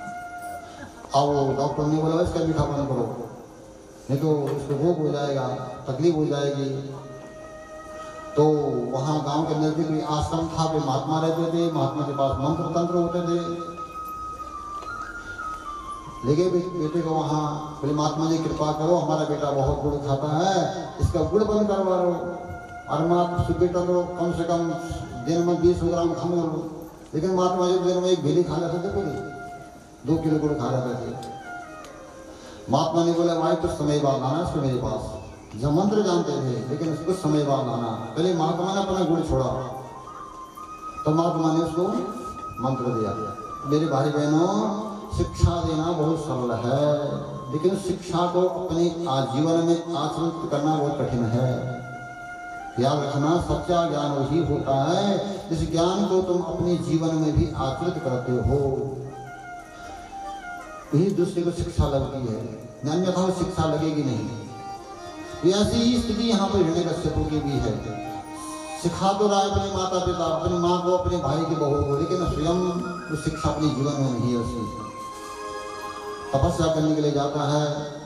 अब डॉक्टर ने बोला इसका मीठा बंद करो, नहीं तो उसको रोग हो जाएगा, तकलीफ हो जाएगी। तो वहाँ गांव के नजदीक कोई आश्रम था, कोई महात्मा रहते थे, महात्मा के पास मंत्र तंत्र होते थे। लेके बेटे को वहाँ बोले, महात्मा जी कृपा करो, हमारा बेटा बहुत गुड़ खाता है, इसका गुड़ बंद करवा लो। और माँ बेटा को कम से कम दिन में बीस ग्राम खाने लो। लेकिन महात्मा जी दिन में एक भेली खा लेते थे, पूरी दो किलो गुड़ खा लेते थे। महात्मा ने बोला, भाई कुछ समय बाद आना इसको मेरे पास। जब मंत्र जानते थे, लेकिन कुछ समय बाद आना। पहले महात्मा ने अपना गुड़ छोड़ा, तो महात्मा ने उसको मंत्र दिया। मेरे भाई बहनों, शिक्षा देना बहुत सरल है, लेकिन शिक्षा को अपने आजीवन में आचरित करना बहुत कठिन है। याद रखना, सच्चा ज्ञान वही होता है जिस ज्ञान को तुम अपने जीवन में भी आचरित करते हो। यही दूसरे को शिक्षा लगती है, अन्यथा शिक्षा लगेगी नहीं। ऐसी ही स्थिति यहाँ पर हिरण्यकश्यप की भी है। सिखा तो रहा है अपने माता पिता, अपनी माँ को, अपने भाई की बहू को, लेकिन स्वयं उस शिक्षा अपने जीवन में नहीं है। उसकी तपस्या करने के लिए जाता है।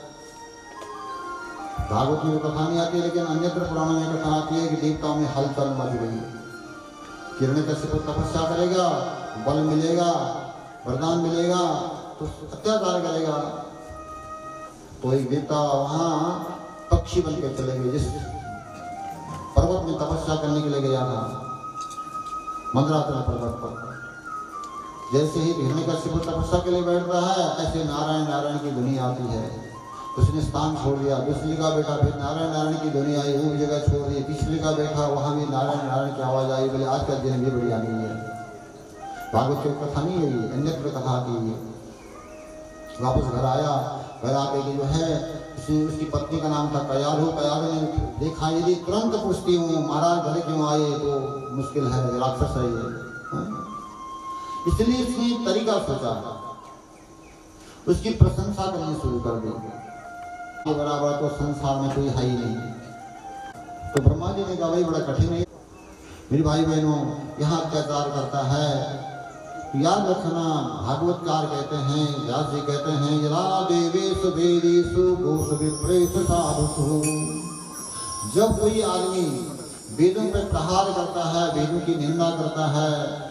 भागवत में कथा नहीं आती, लेकिन अन्यत्र पुराणों में कथा आती है कि देवताओं में हलचल मच गई। हिरण्यकश्यप तपस्या करेगा, बल मिलेगा, वरदान मिलेगा तो अत्याचार करेगा। तो एक देवता वहां पक्षी बन के चले गए, जिस पर्वत में तपस्या करने के लिए गया था, मंदराचल पर्वत पर। जैसे ही हिरण्यकश्यप तपस्या के लिए बैठता है, ऐसे नारायण नारायण की ध्वनि आती है। उसने स्थान छोड़ दिया, दूसरी जगह बैठा, फिर नारायण नारायण की ध्वनि आई, वो जगह छोड़ दी, तीसरी जगह बैठा, वहां भी नारायण नारायण की आवाज आई। बोले आज का दिन भी बड़ी आ गई है। भागवत की कथा नहीं है, अन्यत्र कथा की है। वापस घर आया, घर आके जो है उसकी पत्नी का नाम था कयाधु। कयाधु ने देखा, यदि तुरंत पूछती हूँ महाराज घर क्यों आए तो मुश्किल है, राक्षस है ये। इसलिए इसने तरीका सोचा, उसकी प्रशंसा करनी शुरू कर दी। ये बराबर तो संसार में कोई है ही नहीं। तो ब्रह्मा जी ने कहा भाई बड़ा कठिन है, मेरे भाई बहनों यहाँ अत्याचार करता है। याद रखना, भागवतकार कहते हैं, व्यास जी कहते हैं, यदा देवेषु वेदेषु घोष विप्रेषु साधुषु। जब कोई आदमी वेदों पर प्रहार करता है, वेदों की निंदा करता है,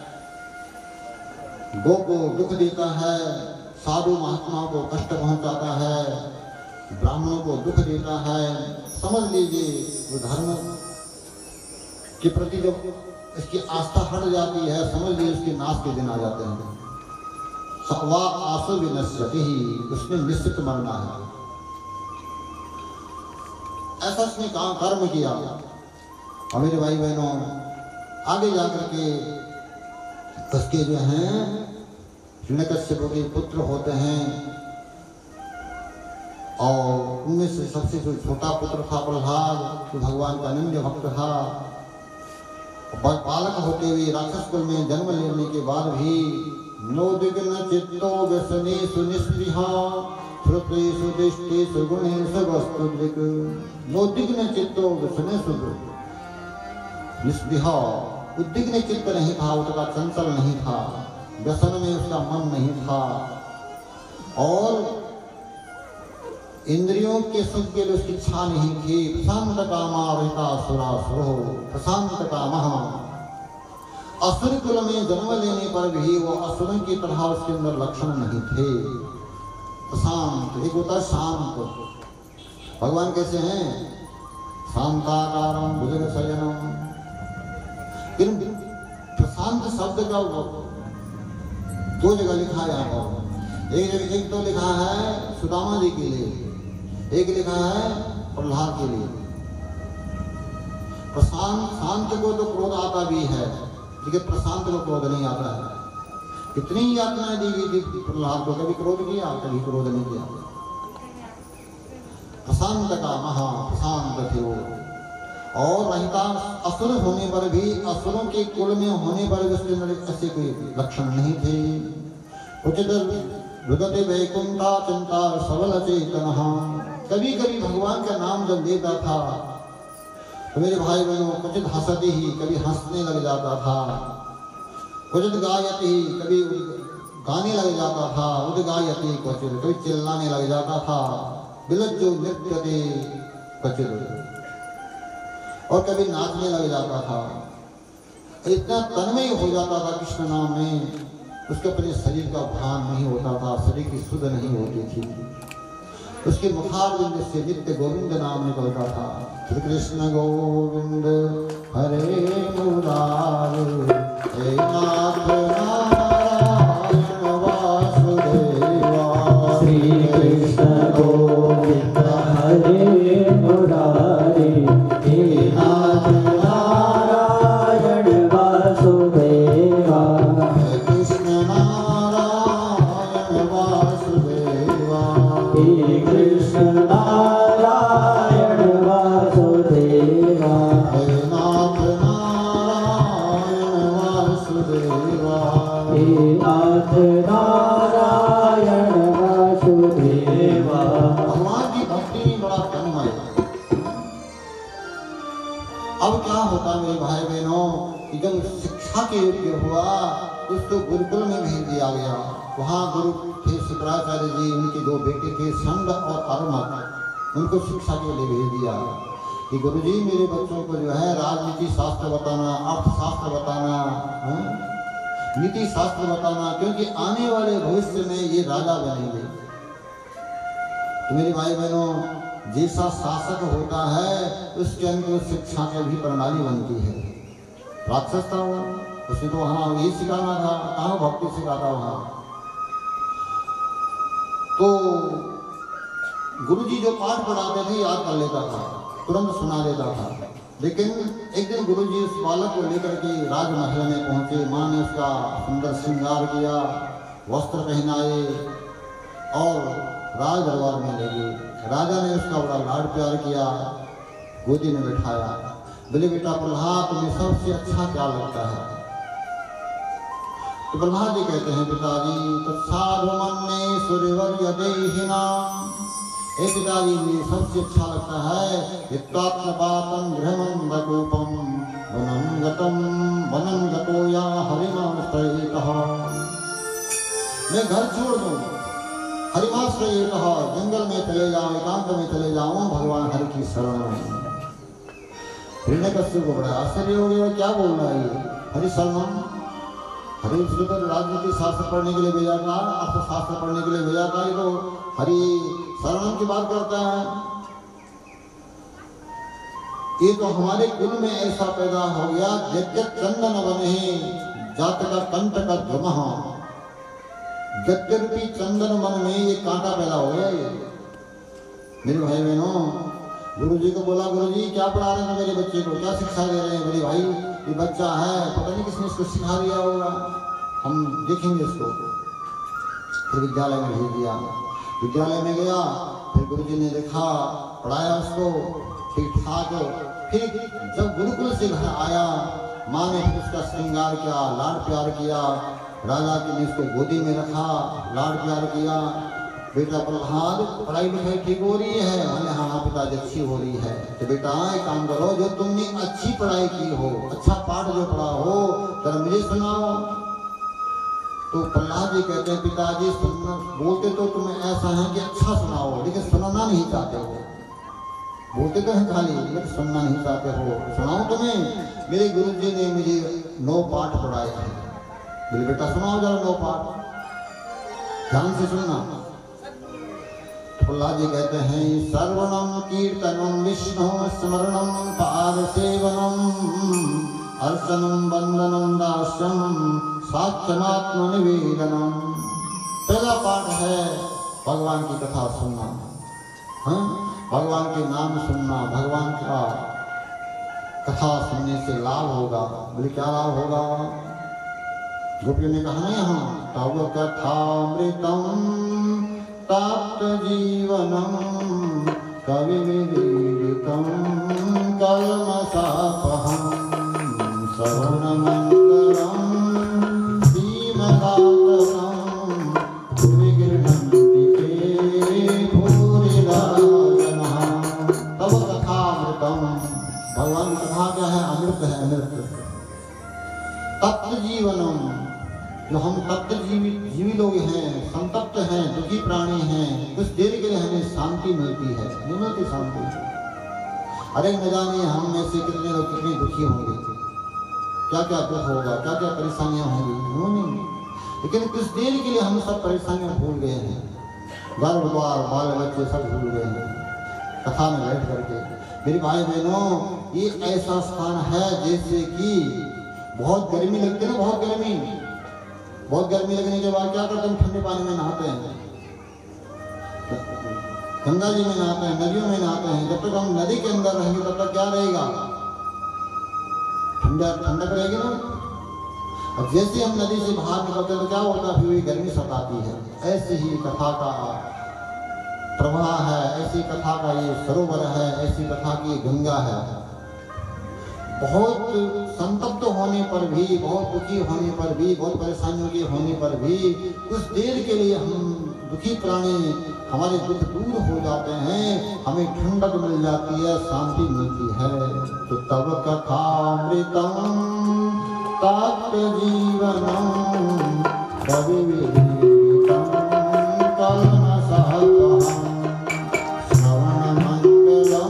गो को दुख देता है, साधु महात्माओं को कष्ट पहुंचाता है, ब्राह्मणों को दुख देता है, समझ लीजिए वो धर्म के प्रति जब इसकी आस्था हट जाती है, समझ लीजिए उसके नाश के दिन आ जाते हैं। सवा आसु विनश्यति ही, उसने निश्चित मरना है। ऐसा उसने काम कर्म किया। और मेरे भाई बहनों आगे जाकर के उसके जो हैं हिरण्यकश्यप के पुत्र होते हैं, और उनमें से सबसे जो छोटा पुत्र था प्रहलाद, जो भगवान का अनन्य भक्त था। बालक होते हुए राक्षस कुल में जन्म लेने के बाद भी नोदिग्न चित्तो व्यसनेषु निस्पृहा श्रुतेषु दृष्टेषु गुणेषु वस्तुदृक्। नोदिग्न चित्तो व्यसनेषु निस्पृहा, उद्विग्न चित्त नहीं था, उसका चंचल नहीं था, व्यसन में उसका मन नहीं था, और इंद्रियों के सुख के लिए उसकी इच्छा नहीं थी। प्रशांत कामा रहता सुरासुरो, प्रशांत कामा। असुर कुल में जन्म लेने पर भी वो असुरों की तरह उसके अंदर लक्षण नहीं थे। प्रशांत, एक होता शांत। भगवान कैसे हैं? शांताकारम भुजग शयनम। प्रशांत शब्द का दो जगह लिखा है यहाँ पर। एक जगह एक तो लिखा है सुदामा जी के लिए, एक लिखा है प्रहलाद के लिए। प्रशांत, शांत को तो क्रोध आता भी है, लेकिन प्रशांत को क्रोध नहीं आता है। कितनी यातनाएं दी गई थी प्रहलाद को, कभी क्रोध किया, कभी क्रोध नहीं किया। प्रशांत का महा प्रशांत थे वो। और रहता असुर होने पर भी, असुरों के कुल में होने पर भी उसके अंदर ऐसे कोई लक्षण नहीं थे। उचित रुदते वैकुंठा चिंता सबल चेतनहा। कभी कभी भगवान का नाम जब लेता था तो मेरे भाई बहनों क्वचित हंसती ही, कभी हंसने लग जाता था। क्वचित गायती ही, कभी गाने लग जाता था। उद्गायती क्वचित, कभी चिल्लाने लग जाता था। बिलज्जो नृत्यते क्वचित, और कभी नाचने लग जाता था। इतना तन्मय हो जाता था कृष्ण नाम में, उसके अपने शरीर का भान नहीं होता था, शरीर की सुध नहीं होती थी। उसके मुखारविंद से नित्य गोविंद नाम निकलता था। श्री कृष्ण गोविंद हरे मुरारे, हे नाथ नारायण वासुदेवा। श्री कृष्ण गोविंद हरे मुरारे, हे नाथ नारायण वासुदेवा। हे कृष्ण नारायण वासुदेवा, हे कृष्ण नारायण वासुदेवा। हे नाथ नारायण वासुदेवा। हे नाथ नारायण वासुदेवा। भगवान की भक्ति में बड़ा तन्मय, मेरे भाई बहनों कि जब शिक्षा के योग्य हुआ उसको गुरुकुल में भेज दिया गया। वहाँ गुरु थे शुक्राचार्य जी, उनके दो बेटे थे संड और अर्मक, उनको शिक्षा के लिए भेज दिया कि गुरुजी मेरे बच्चों को जो है राजनीति शास्त्र बताना, अर्थशास्त्र बताना, नीति शास्त्र बताना, क्योंकि आने वाले भविष्य में ये राजा बनेंगे। तो मेरे भाई बहनों जैसा शासक होता है उसके अंदर शिक्षा की भी प्रणाली बनती है। राक्षस था वो, उसने तो वहाँ यही सिखाना था, कहाँ भक्ति सिखाता वहाँ। तो गुरुजी जो पाठ पढ़ाते थे याद कर लेता था, तुरंत सुना देता था। लेकिन एक दिन गुरुजी उस बालक को लेकर के राजमहल में पहुंचे। माँ ने उसका सुंदर श्रृंगार किया, वस्त्र पहनाए और राज दरबार में ले गए। राजा ने उसका बड़ा लाड प्यार किया, गोदी में बैठाया। बोले बेटा प्रहलाद तुम्हें सबसे अच्छा क्या लगता है? तो प्रहलाद जी कहते हैं पिताजी तत्साधु मन्ये सूर्यवर्य देहिना, हे पिताजी मुझे सबसे अच्छा लगता है वित्तात्मपातं गृहमंदकूपम वनं गतं वनं गतो या हरिमाश्रयेतः। मैं घर छोड़ दूं, हरिमाश्रयेतः जंगल में चले जाऊं, एकांत में चले जाऊं भगवान हरि की शरण में। हिरण्यकश्यप को बड़ा आश्चर्य हो गया, क्या बोल रहा है ये? हरि शरणम, हरि उसको तो राजनीति शास्त्र पढ़ने के लिए भेजा था, अर्थशास्त्र पढ़ने के लिए भेजा था, ये तो हरि शरणम की बात करता है। ये तो हमारे कुल में ऐसा पैदा हो गया जगत चंदन बने जात का कंठ का ध्रुमः, जगरूपी चंदन मन में ये कांटा पैदा हो गया। ये मेरे भाई बहनों गुरुजी को बोला, गुरुजी क्या पढ़ा रहे हैं मेरे बच्चे को, क्या शिक्षा दे रहे हैं? बोले भाई ये बच्चा है, पता नहीं किसने इसको सिखा दिया होगा, हम देखेंगे इसको। फिर विद्यालय में भेज दिया। विद्यालय में गया, फिर गुरुजी ने देखा, पढ़ाया उसको ठीक ठाक। फिर जब गुरुकुल से घर आया, माँ ने फिर उसका श्रृंगार किया, लाड प्यार किया। राजा जी ने उसको गोदी में रखा, लाड प्यार किया। बेटा प्रहलाद पढ़ाई लिखाई ठीक हो रही है? मैंने हाँ हाँ पिताजी अच्छी हो रही है। तो बेटा एक काम करो, जो तुमने अच्छी पढ़ाई की हो, अच्छा पाठ जो पढ़ा हो जरा मुझे सुनाओ। तो प्रहलाद जी कहते हैं पिताजी सुनना बोलते तो तुम्हें ऐसा है कि अच्छा सुनाओ, लेकिन सुनना नहीं चाहते हो। बोलते तो हैं खाली, लेकिन सुनना नहीं चाहते हो। सुनाओ तुम्हें, मेरे गुरुजी ने मुझे नौ पाठ पढ़ाए हैं। बोले बेटा सुनाओ जरा नौ पाठ, ध्यान से सुनना। प्रहलाद जी कहते हैं श्रवणम कीर्तनम विष्णु स्मरणम पाद सेवनम अर्चनम वंदनम दास्यम साक्षमात्म निवेदनम। पहला पाठ है भगवान की कथा सुनना, हाँ भगवान के नाम सुनना, भगवान का कथा सुनने से लाभ होगा। बोले क्या लाभ होगा? गोपियों ने कहा यहाँ तव कथामृतम ताप्त जीवनम कविविदितं कल्मषापहं श्रवणमन्तरं धीमदातरं विगृह्णन्ति ते भूरिदा जनाः। तव कथामृतम, भगवान की कथा क्या है? अमृत है, अमृत। तप्त जीवनम, जो हम तप्त जीवी जीवी लोग हैं, संतप्त हैं, दुखी प्राणी हैं, कुछ देर के लिए हमें शांति मिलती है, नहीं मिलती शांति? अरे न जाने हम में से कितने लोग कितने दुखी होंगे, क्या क्या दुख होगा, क्या क्या परेशानियां होंगी, नहीं। लेकिन कुछ देर के लिए हम सब परेशानियां भूल गए हैं, घर द्वार बाल बच्चे सब भूल गए हैं कथा में बैठ करके। मेरे भाई बहनों ये ऐसा स्थान है जैसे कि बहुत गर्मी लगती है ना, बहुत गर्मी बहुत गर्मी लगने के बाद क्या करते हैं? ठंडे पानी में नहाते हैं, गंगा जी में नहाते हैं, नदियों में नहाते हैं। जब तक हम नदी के अंदर रहेंगे तब तक क्या रहेगा? ठंडा ठंडक रहेगी ना। अब जैसे हम नदी से बाहर निकलते हैं तो क्या होता है? फिर गर्मी सताती है। ऐसे ही कथा का प्रवाह है, ऐसी कथा का ये सरोवर है, ऐसी कथा की गंगा है। बहुत संतप्त होने पर भी, बहुत दुखी होने पर भी, बहुत परेशानियों के होने पर भी कुछ देर के लिए हम दुखी प्राणी हमारे दुख दूर हो जाते हैं, हमें ठंडक मिल जाती है, शांति मिलती है। तो तब कथामृतम तप्त जीवनम कविविदितम कल्मषहतम श्रवण मंगलम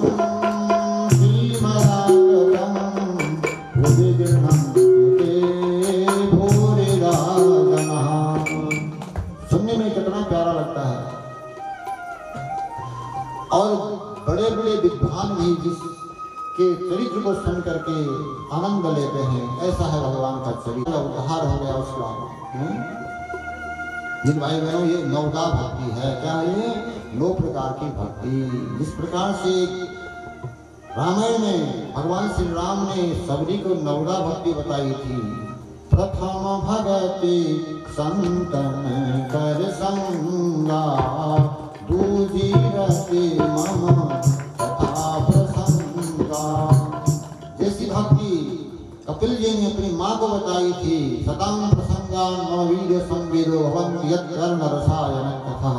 श्रीमदागतम उदिगृह्णं ते भूरिदा जनः। सुनने में कितना प्यारा लगता है। और बड़े बड़े विद्वान भी जिसके चरित्र को सुन करके आनंद लेते हैं, ऐसा है भगवान का चरित्र। उद्धार हो गया उसका। जिन भाई बहनों, ये नवदा भक्ति है। क्या ये नौ प्रकार की भक्ति, जिस प्रकार से रामायण में भगवान श्री राम ने सबरी को नवदा भक्ति बताई थी। प्रथम भगति संतन कर संगा दूजी रति मम तथा प्रसंगा। जैसी भक्ति कपिल जी ने अपनी माँ को बताई थी, सताम प्रसंगा मम वीर्य संवेदो भवन्ति यत् कर्ण रसायन कथः।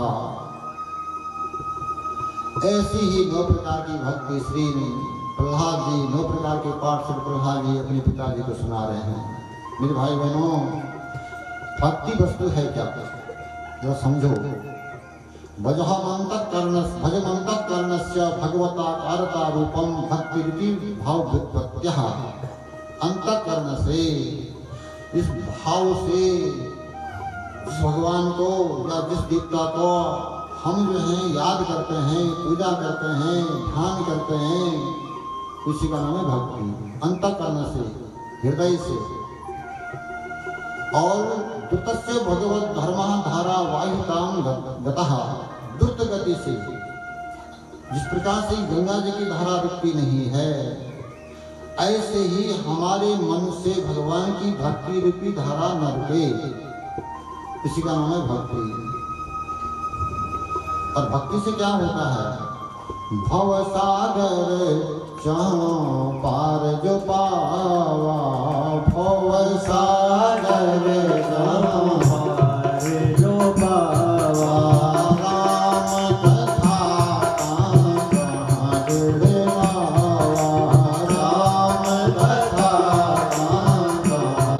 ऐसी ही नौ प्रकार की भक्ति श्री प्रहलाद जी, नौ प्रकार के पाठ श्री प्रहलाद जी अपने पिताजी को सुना रहे हैं। मेरे भाई बहनों, भक्ति वस्तु है क्या, जो समझो। भजमंत कर्ण भजमंत कर्णस्य भगवता कारता रूपम भक्ति भाव व्युत्पत्त्यः। अंतःकरण से, इस भाव से जिस भगवान को या जिस देवता को हम जो है याद करते हैं, पूजा करते हैं, ध्यान करते हैं, उसी का नाम है भक्ति। अंतःकरण से, हृदय से। और द्रुतस्य भगवत धर्म धारा वायुताम गतः, द्रुत गति से। जिस प्रकार से गंगा जी की धारा रुकती नहीं है, ऐसे ही हमारे मन से भगवान की भक्ति रूपी धारा न रुके, इसी का नाम है भक्ति। और भक्ति से क्या होता है? भव सागर चाहो पार जो पावा, भव सागर चाहो पार जो पावा, राम कथा कहाँ जुड़े मावा, राम कथा कहाँ।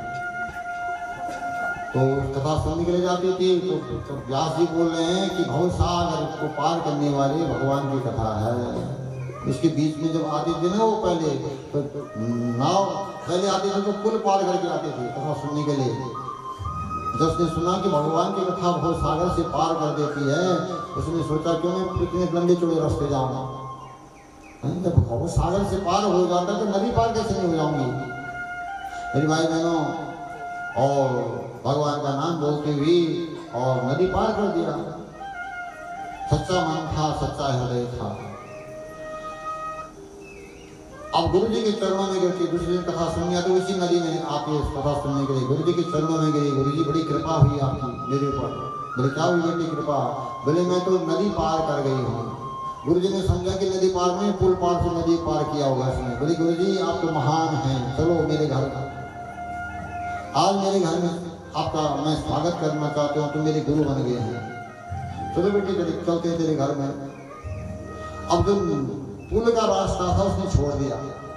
तो कथा सुनने के लिए जाती थी तो, तो व्यास जी बोल रहे हैं कि भव सागर को पार करने वाले भगवान की कथा है। उसके बीच में जब आते थे ना, वो पहले तो नाव पहले आते थे तो पुल पार करके आते थे कथा सुनने के लिए। जब उसने सुना कि भगवान की कथा भव सागर से पार कर देती है, उसने सोचा क्यों मैं इतने लंबे चौड़े रास्ते जाऊंगा। जब भव सागर से पार हो जाता तो नदी पार कैसे नहीं हो जाऊंगी। मेरी भाई बहनों, और भगवान का नाम बोलते हुए और नदी पार कर दिया। सच्चा मन था, सच्चा हृदय था। अब गुरु जी के चरणों में गिर के दूसरे दिन कथा सुनिया तो उसी नदी में आके कथा सुनने के लिए गुरु जी के चरणों में गई। गुरु जी बड़ी कृपा हुई आपकी मेरे ऊपर। बोले क्या हुई बेटी कृपा? बोले मैं तो नदी पार कर गई हूँ। गुरु जी ने समझा कि नदी पार में पुल पार से नदी पार किया होगा इसने। बोले गुरु जी आप तो महान हैं, चलो मेरे घर का आज मेरे घर में आपका मैं स्वागत करना चाहता हूँ, तो मेरे गुरु बन गए हैं। चलो बेटी चलते तेरे घर में। अब जो पुल का रास्ता था उसने छोड़ दिया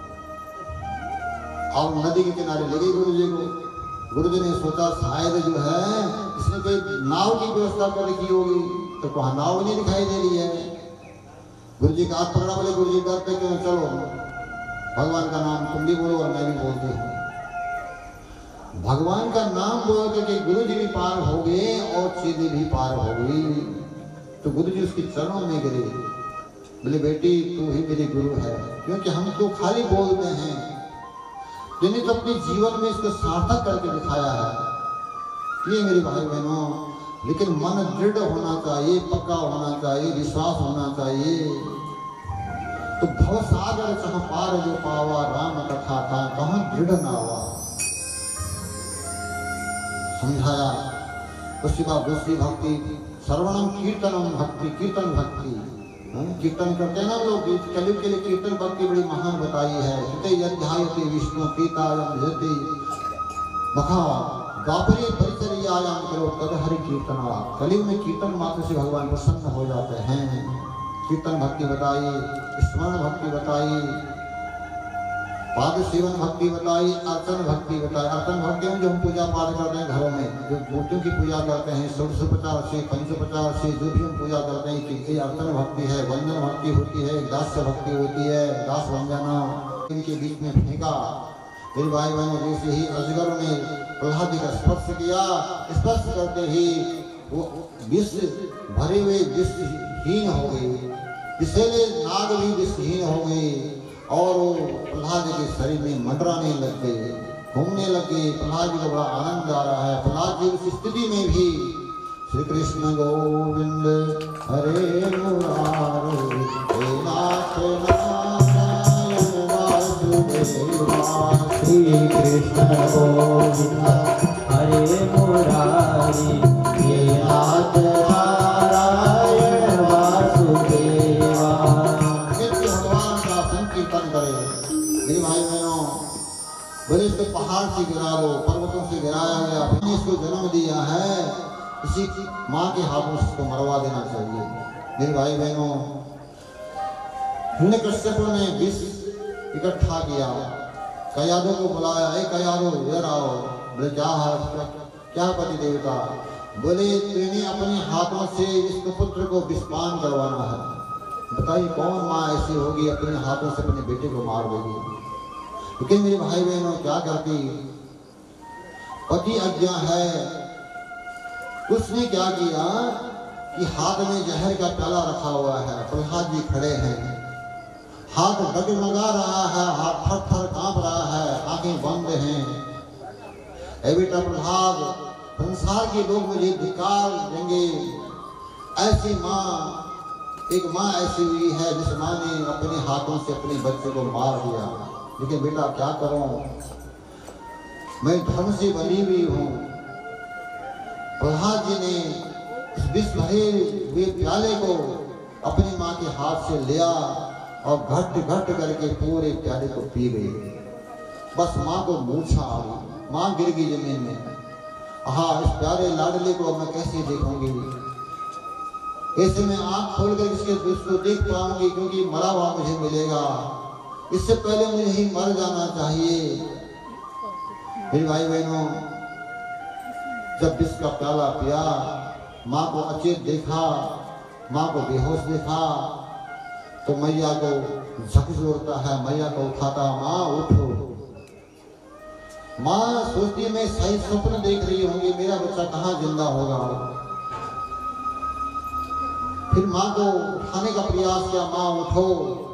और नदी के किनारे ले गई गुरु जी को। गुरु जी ने सोचा शायद जो है इसने कोई नाव की व्यवस्था कर रखी होगी, तो वहां नाव नहीं दिखाई दे रही है। गुरु जी का हाथ पकड़ा। बोले गुरु जी डरते क्यों, चलो भगवान का नाम तुम भी बोलो और मैं भी बोलती हूँ। भगवान का नाम बोल करके गुरु जी भी पार हो गए और चीनी भी पार हो गई। तो गुरु जी उसके चरणों में गिरे। बोले बेटी तू ही मेरे गुरु है, क्योंकि हम तो खाली बोलते हैं, तूने तो अपने जीवन में इसको सार्थक करके दिखाया है। ये मेरे भाई बहनों, लेकिन मन दृढ़ होना चाहिए, पक्का होना चाहिए, विश्वास होना चाहिए। तो भव सागर चाह पार जो पावा, राम कथा था कहाँ दृढ़ ना हुआ। समझाया। उसके बाद दूसरी भक्ति श्रवणम कीर्तनम भक्ति, कीर्तन भक्ति। कीर्तन करते हैं ना लोग, कलयुग के लिए कीर्तन भक्ति बड़ी महान बताई है। सुते अध्यायते विष्णु पीतायम धृति मखा द्वापरे परिचर्यायाम करो तद हरि कीर्तना। कलयुग में कीर्तन मात्र से भगवान प्रसन्न हो जाते हैं। कीर्तन भक्ति बताई, स्मरण भक्ति बताई, पाद सेवन भक्ति बताई, अर्चन भक्ति बताई। अर्चन भक्ति में जो हम पूजा पाठ करते हैं घरों में, जो मूर्तियों की पूजा करते हैं, षोडशोपचार से पंचोपचार से जो भी हम पूजा करते हैं कि ये अर्चन भक्ति है। वंदन भक्ति होती है, दास्य भक्ति होती है, दास वंदना। इनके बीच में फेंका मेरे भाई बहनों, जैसे ही अजगर ने प्रहलाद का स्पर्श किया, स्पर्श करते ही वो विष भरे हुए विषहीन हो गई, इसलिए नाग भी विषहीन हो गई और वो प्रहलाद के शरीर में मंडराने लग गए, घूमने लग गए। प्रहलाद जी को बड़ा आनंद आ रहा है। प्रहलाद जी उस स्थिति में भी श्री कृष्ण गोविंद हरे मुरारी हे नाथ नारायण वासुदेवा। श्री कृष्ण गोविंद हरे मुरारी हे नाथ नारायण वासुदेवा। भगवान का संकीर्तन करे। मेरे भाई बहनों, बोले इसको पहाड़ से गिरा दो, पर्वतों से गिराया गया, हमने इसको जन्म दिया है, इसी की माँ के हाथों से इसको मरवा देना चाहिए। मेरे भाई बहनों, हिरण्यकश्यप ने विष इकट्ठा किया, कयादों को बुलाया, ए कयादो इधर आओ। बोले क्या हाल, क्या पति देवता? बोले तूने अपने हाथों से इस पुत्र को विषपान करवाना है। बताइए कौन माँ ऐसी होगी अपने हाथों से अपने बेटे को मार देगी? लेकिन मेरे भाई बहनों क्या करती, पति अज्ञा है। उसने क्या किया कि हाथ में जहर का प्याला रखा हुआ है, प्रहलाद जी खड़े हैं, हाथ डगमगा रहा है, हाथ थर थर कांप रहा है, आंखें बंद हैं। ऐ बेटा प्रहलाद, संसार के लोग मुझे धिक्कार देंगे। ऐसी माँ, एक माँ ऐसी हुई है जिस माँ ने अपने हाथों से अपने बच्चे को मार दिया। लेकिन बेटा क्या करूं, मैं धर्म से बनी हुई हूँ। प्रहलाद जी ने इस विष भरे हुए प्याले को अपनी माँ के हाथ से लिया और घट घट करके पूरे प्याले को पी गई। बस माँ को मूर्छा आ गई, माँ गिर गई जमीन में। हाँ, इस प्यारे लाडले को मैं कैसे देखूंगी, ऐसे में आंख खोलकर इसके इसको देख पाऊंगी, क्योंकि मरा हुआ मुझे मिलेगा। इससे पहले मुझे ही मर जाना चाहिए। मेरे भाई बहनों, जब विष का प्याला पिया, माँ को अचेत देखा, माँ को बेहोश देखा, तो मैया को झक जोड़ता है, मैया को उठाता, माँ उठो। माँ सोचती मैं सही स्वप्न देख रही होंगी, मेरा बच्चा कहाँ जिंदा होगा। फिर माँ को उठाने का प्रयास किया, माँ उठो।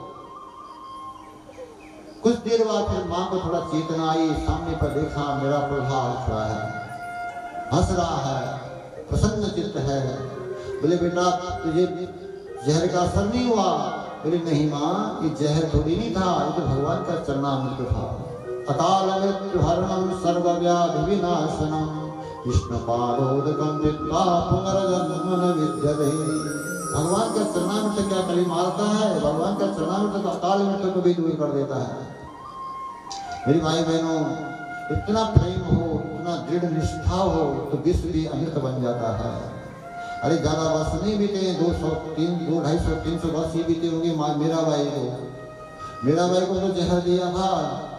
कुछ देर बाद फिर माँ को थोड़ा चेतना आई, सामने पर देखा मेरा प्रहलाद खड़ा है, हंस रहा है, प्रसन्न चित्त है। बोले बेटा तुझे जहर का असर नहीं हुआ? बोले नहीं माँ, ये जहर थोड़ी नहीं था, ये तो भगवान का चरणामृत था। अकाल मृत्यु हरणम सर्वव्याधि विनाशनम विष्णु पादोदकम पित्वा पुनर्जन्म न विद्यते। भगवान का चरणामृत क्या कभी मारता है? भगवान का चरणामृत तो अकाल मृत्यु को भी दूर कर देता है। मेरी भाई बहनों, इतना प्रेम हो, इतना दृढ़ निष्ठा हो तो विश्व भी अमृत बन जाता है। अरे ज्यादा वर्ष नहीं बीते, दो सौ तीन दो ढाई सौ तीन सौ वर्ष ही बीते होंगे। मीराबाई को मीराबाई को तो जहर दिया था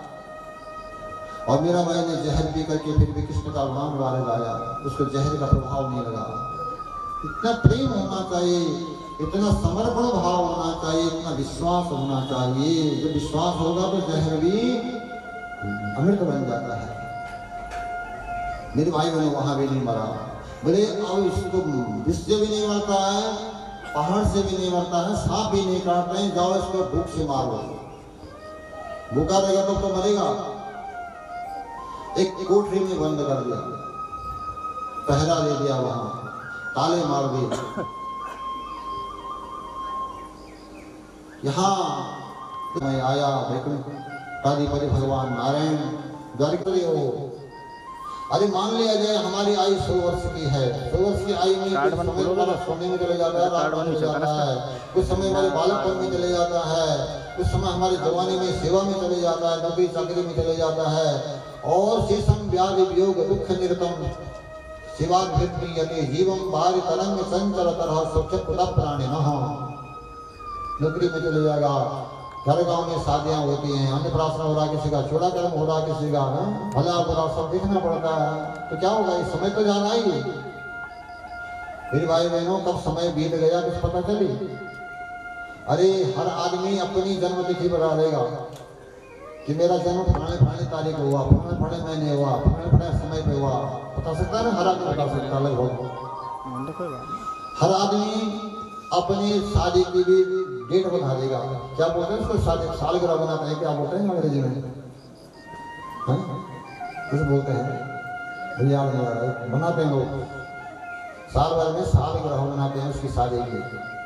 और मीराबाई ने जहर पी करके फिर भी कृष्ण का गुण गाने गाया, उसको जहर का प्रभाव नहीं लगा। इतना प्रेम होना चाहिए, इतना समर्पण भाव होना चाहिए, इतना विश्वास होना चाहिए। जब विश्वास होगा तो जहर भी अमृत बन जाता है। मेरे भाई बहनों, वहां भी नहीं मरा। बोले अब इसको विष से भी नहीं मरता है, पहाड़ से भी नहीं मरता है, सांप भी नहीं काटते हैं, जाओ इसको भूख से मारो। भूखा रहेगा तो, तो मरेगा। एक कोठरी में बंद कर दिया, पहरा दे दिया, वहां ताले मार दिए। यहाँ मैं आया वैकुंठाधिपति भगवान नारायण द्वारिका हो। अरे मान लिया जाए हमारी आयु सौ वर्ष की है, सौ वर्ष की आयु में कुछ समय हमारा सोने में चले जाता है, रात में चले जाता है, कुछ समय हमारे बालकपन में चले जाता है, कुछ समय हमारी जवानी में सेवा में चले जाता है, नौकरी चाकरी में चले जाता है, और शेषम व्याधि वियोग दुख निरतम शिवा वृत्ति यदि जीवम बारी तरंग चंचल तरह सोच पुता प्राणी न नौकरी में चले जाएगा, घर गांव में शादियां होती हैं, अन्नप्राशन हो रहा है, किसी का चूड़ा कर्म हो रहा है, किसी का भला बुरा सब देखना पड़ता है, तो क्या होगा, इस समय तो जाना ही। मेरे भाई बहनों, कब समय बीत गया कुछ पता चली? अरे हर आदमी अपनी जन्म तिथि बता देगा कि मेरा जन्म फलाने फलाने तारीख हुआ, फलाने फलाने महीने हुआ, फलाने फलाने समय पे हुआ, बता सकता है ना, हर आदमी बता सकता है लगभग। हर आदमी अपनी शादी की भी डेट बता देगा। क्या बोलते हैं उसको, शादी सालगिरह बनाते हैं, क्या बोलते हैं अंग्रेजी में, हाँ कुछ बोलते हैं, मुझे याद नहीं आ रहा है, बनाते हैं लोग, साल भर में सालगिरह बनाते हैं उसकी शादी की,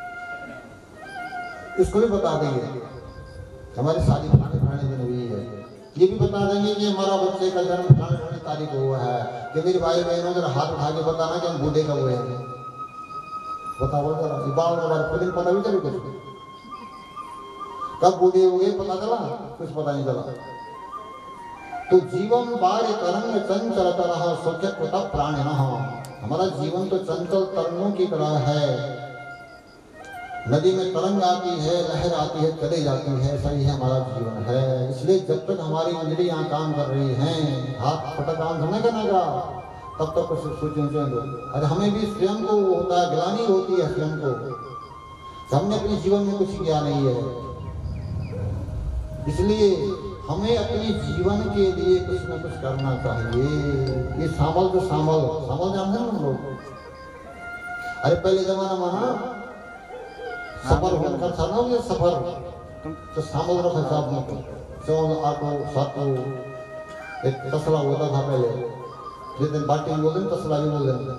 इसको भी बता देंगे हमारी शादी फलाने फलाने दिन हुई है। ये भी बता देंगे कि हमारा बच्चे का जन्म फलाने फलाने तारीख हुआ है। कि मेरे भाई बहनों जरा हाथ उठा के बताना कि हम बूढ़े कब हुए हैं, बताओ जरा, बाल के बारे में पता भी चले कुछ, कब बूढ़े हो गए पता चला? कुछ पता नहीं चला। तो जीवन बार तरंग चंचल तरह सोचे पुता प्राण न हो, हमारा जीवन तो चंचल तरंगों की तरह है, नदी में तरंग आती है, लहर आती है, चले जाती है, ऐसा ही हमारा जीवन है। इसलिए जब तक हमारी इंद्रियां काम कर रही हैं, हाथ फटक काम करने करने का, तब तक कुछ सोचेंगे। अरे हमें भी स्वयं को होता है, ग्लानि होती है स्वयं को, हमने अपने जीवन में कुछ किया नहीं है। इसलिए हमें अपने जीवन के लिए कुछ न कुछ करना चाहिए। ये सामल तो सामल सामल जानते हैं हम लोग। अरे पहले जमाना में ना सफर होकर था ना, ये सफर तो सामल रखा था अपने चौल आटो सातो, एक तसला होता था पहले, जिस दिन बाटी बोलते हैं तसला भी बोलते हैं,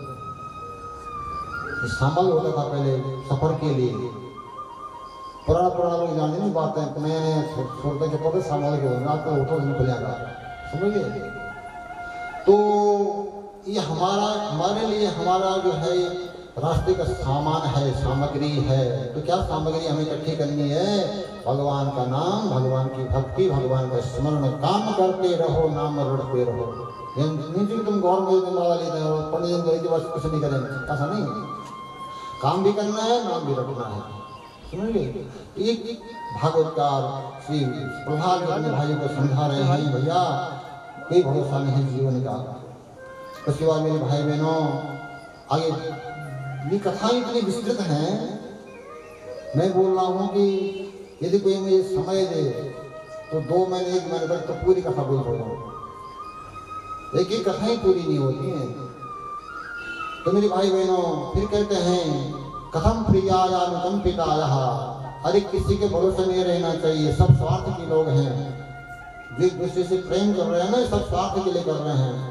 सामल होता था पहले सफर के लिए। पुराना पुराना लोग जानते नहीं बातें, नए छोड़ते के पौधे सामल के होंगे, आपको होटल में खुलेगा, समझिए। तो ये हमारा हमारे लिए हमारा जो है रास्ते का सामान है, सामग्री है। तो क्या सामग्री हमें इकट्ठी करनी है? भगवान का नाम, भगवान की भक्ति, भगवान का स्मरण, काम करते रहो, नाम रटते रहो। नहीं कि तुम गौर में वाला लेते हो, पंडित जी के पास कुछ नहीं करेंगे, ऐसा नहीं। काम भी करना है, नाम भी रखना है, समझिए। एक भागवतकार श्री प्रहलाद अपने भाई को समझा रहे हैं, भैया कोई भरोसा नहीं है जीवन का। उसके बाद मेरे भाई बहनों, आगे ये कथाएं इतनी विस्तृत हैं, मैं बोल रहा हूँ कि यदि कोई मुझे समय दे तो दो महीने एक महीने तक तो पूरी कथा बोल सकता हूँ, एक एक कथाएं पूरी नहीं होती हैं। तो मेरे भाई बहनों फिर कहते हैं, कथम प्रियायानुकंपितायः, हर एक किसी के भरोसे नहीं रहना चाहिए। सब स्वार्थ के लोग हैं, जो एक दूसरे से प्रेम कर रहे हैं ना, सब स्वार्थ के लिए कर रहे हैं।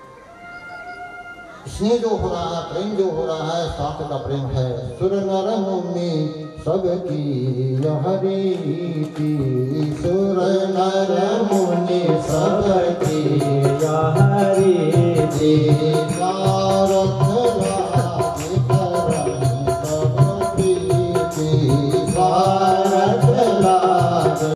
स्नेह जो हो रहा है, प्रेम जो हो रहा है, स्वार्थ का प्रेम है। सुर नर मुनि सबकी हरीति, सुर नर मुनि सबकी हरीति,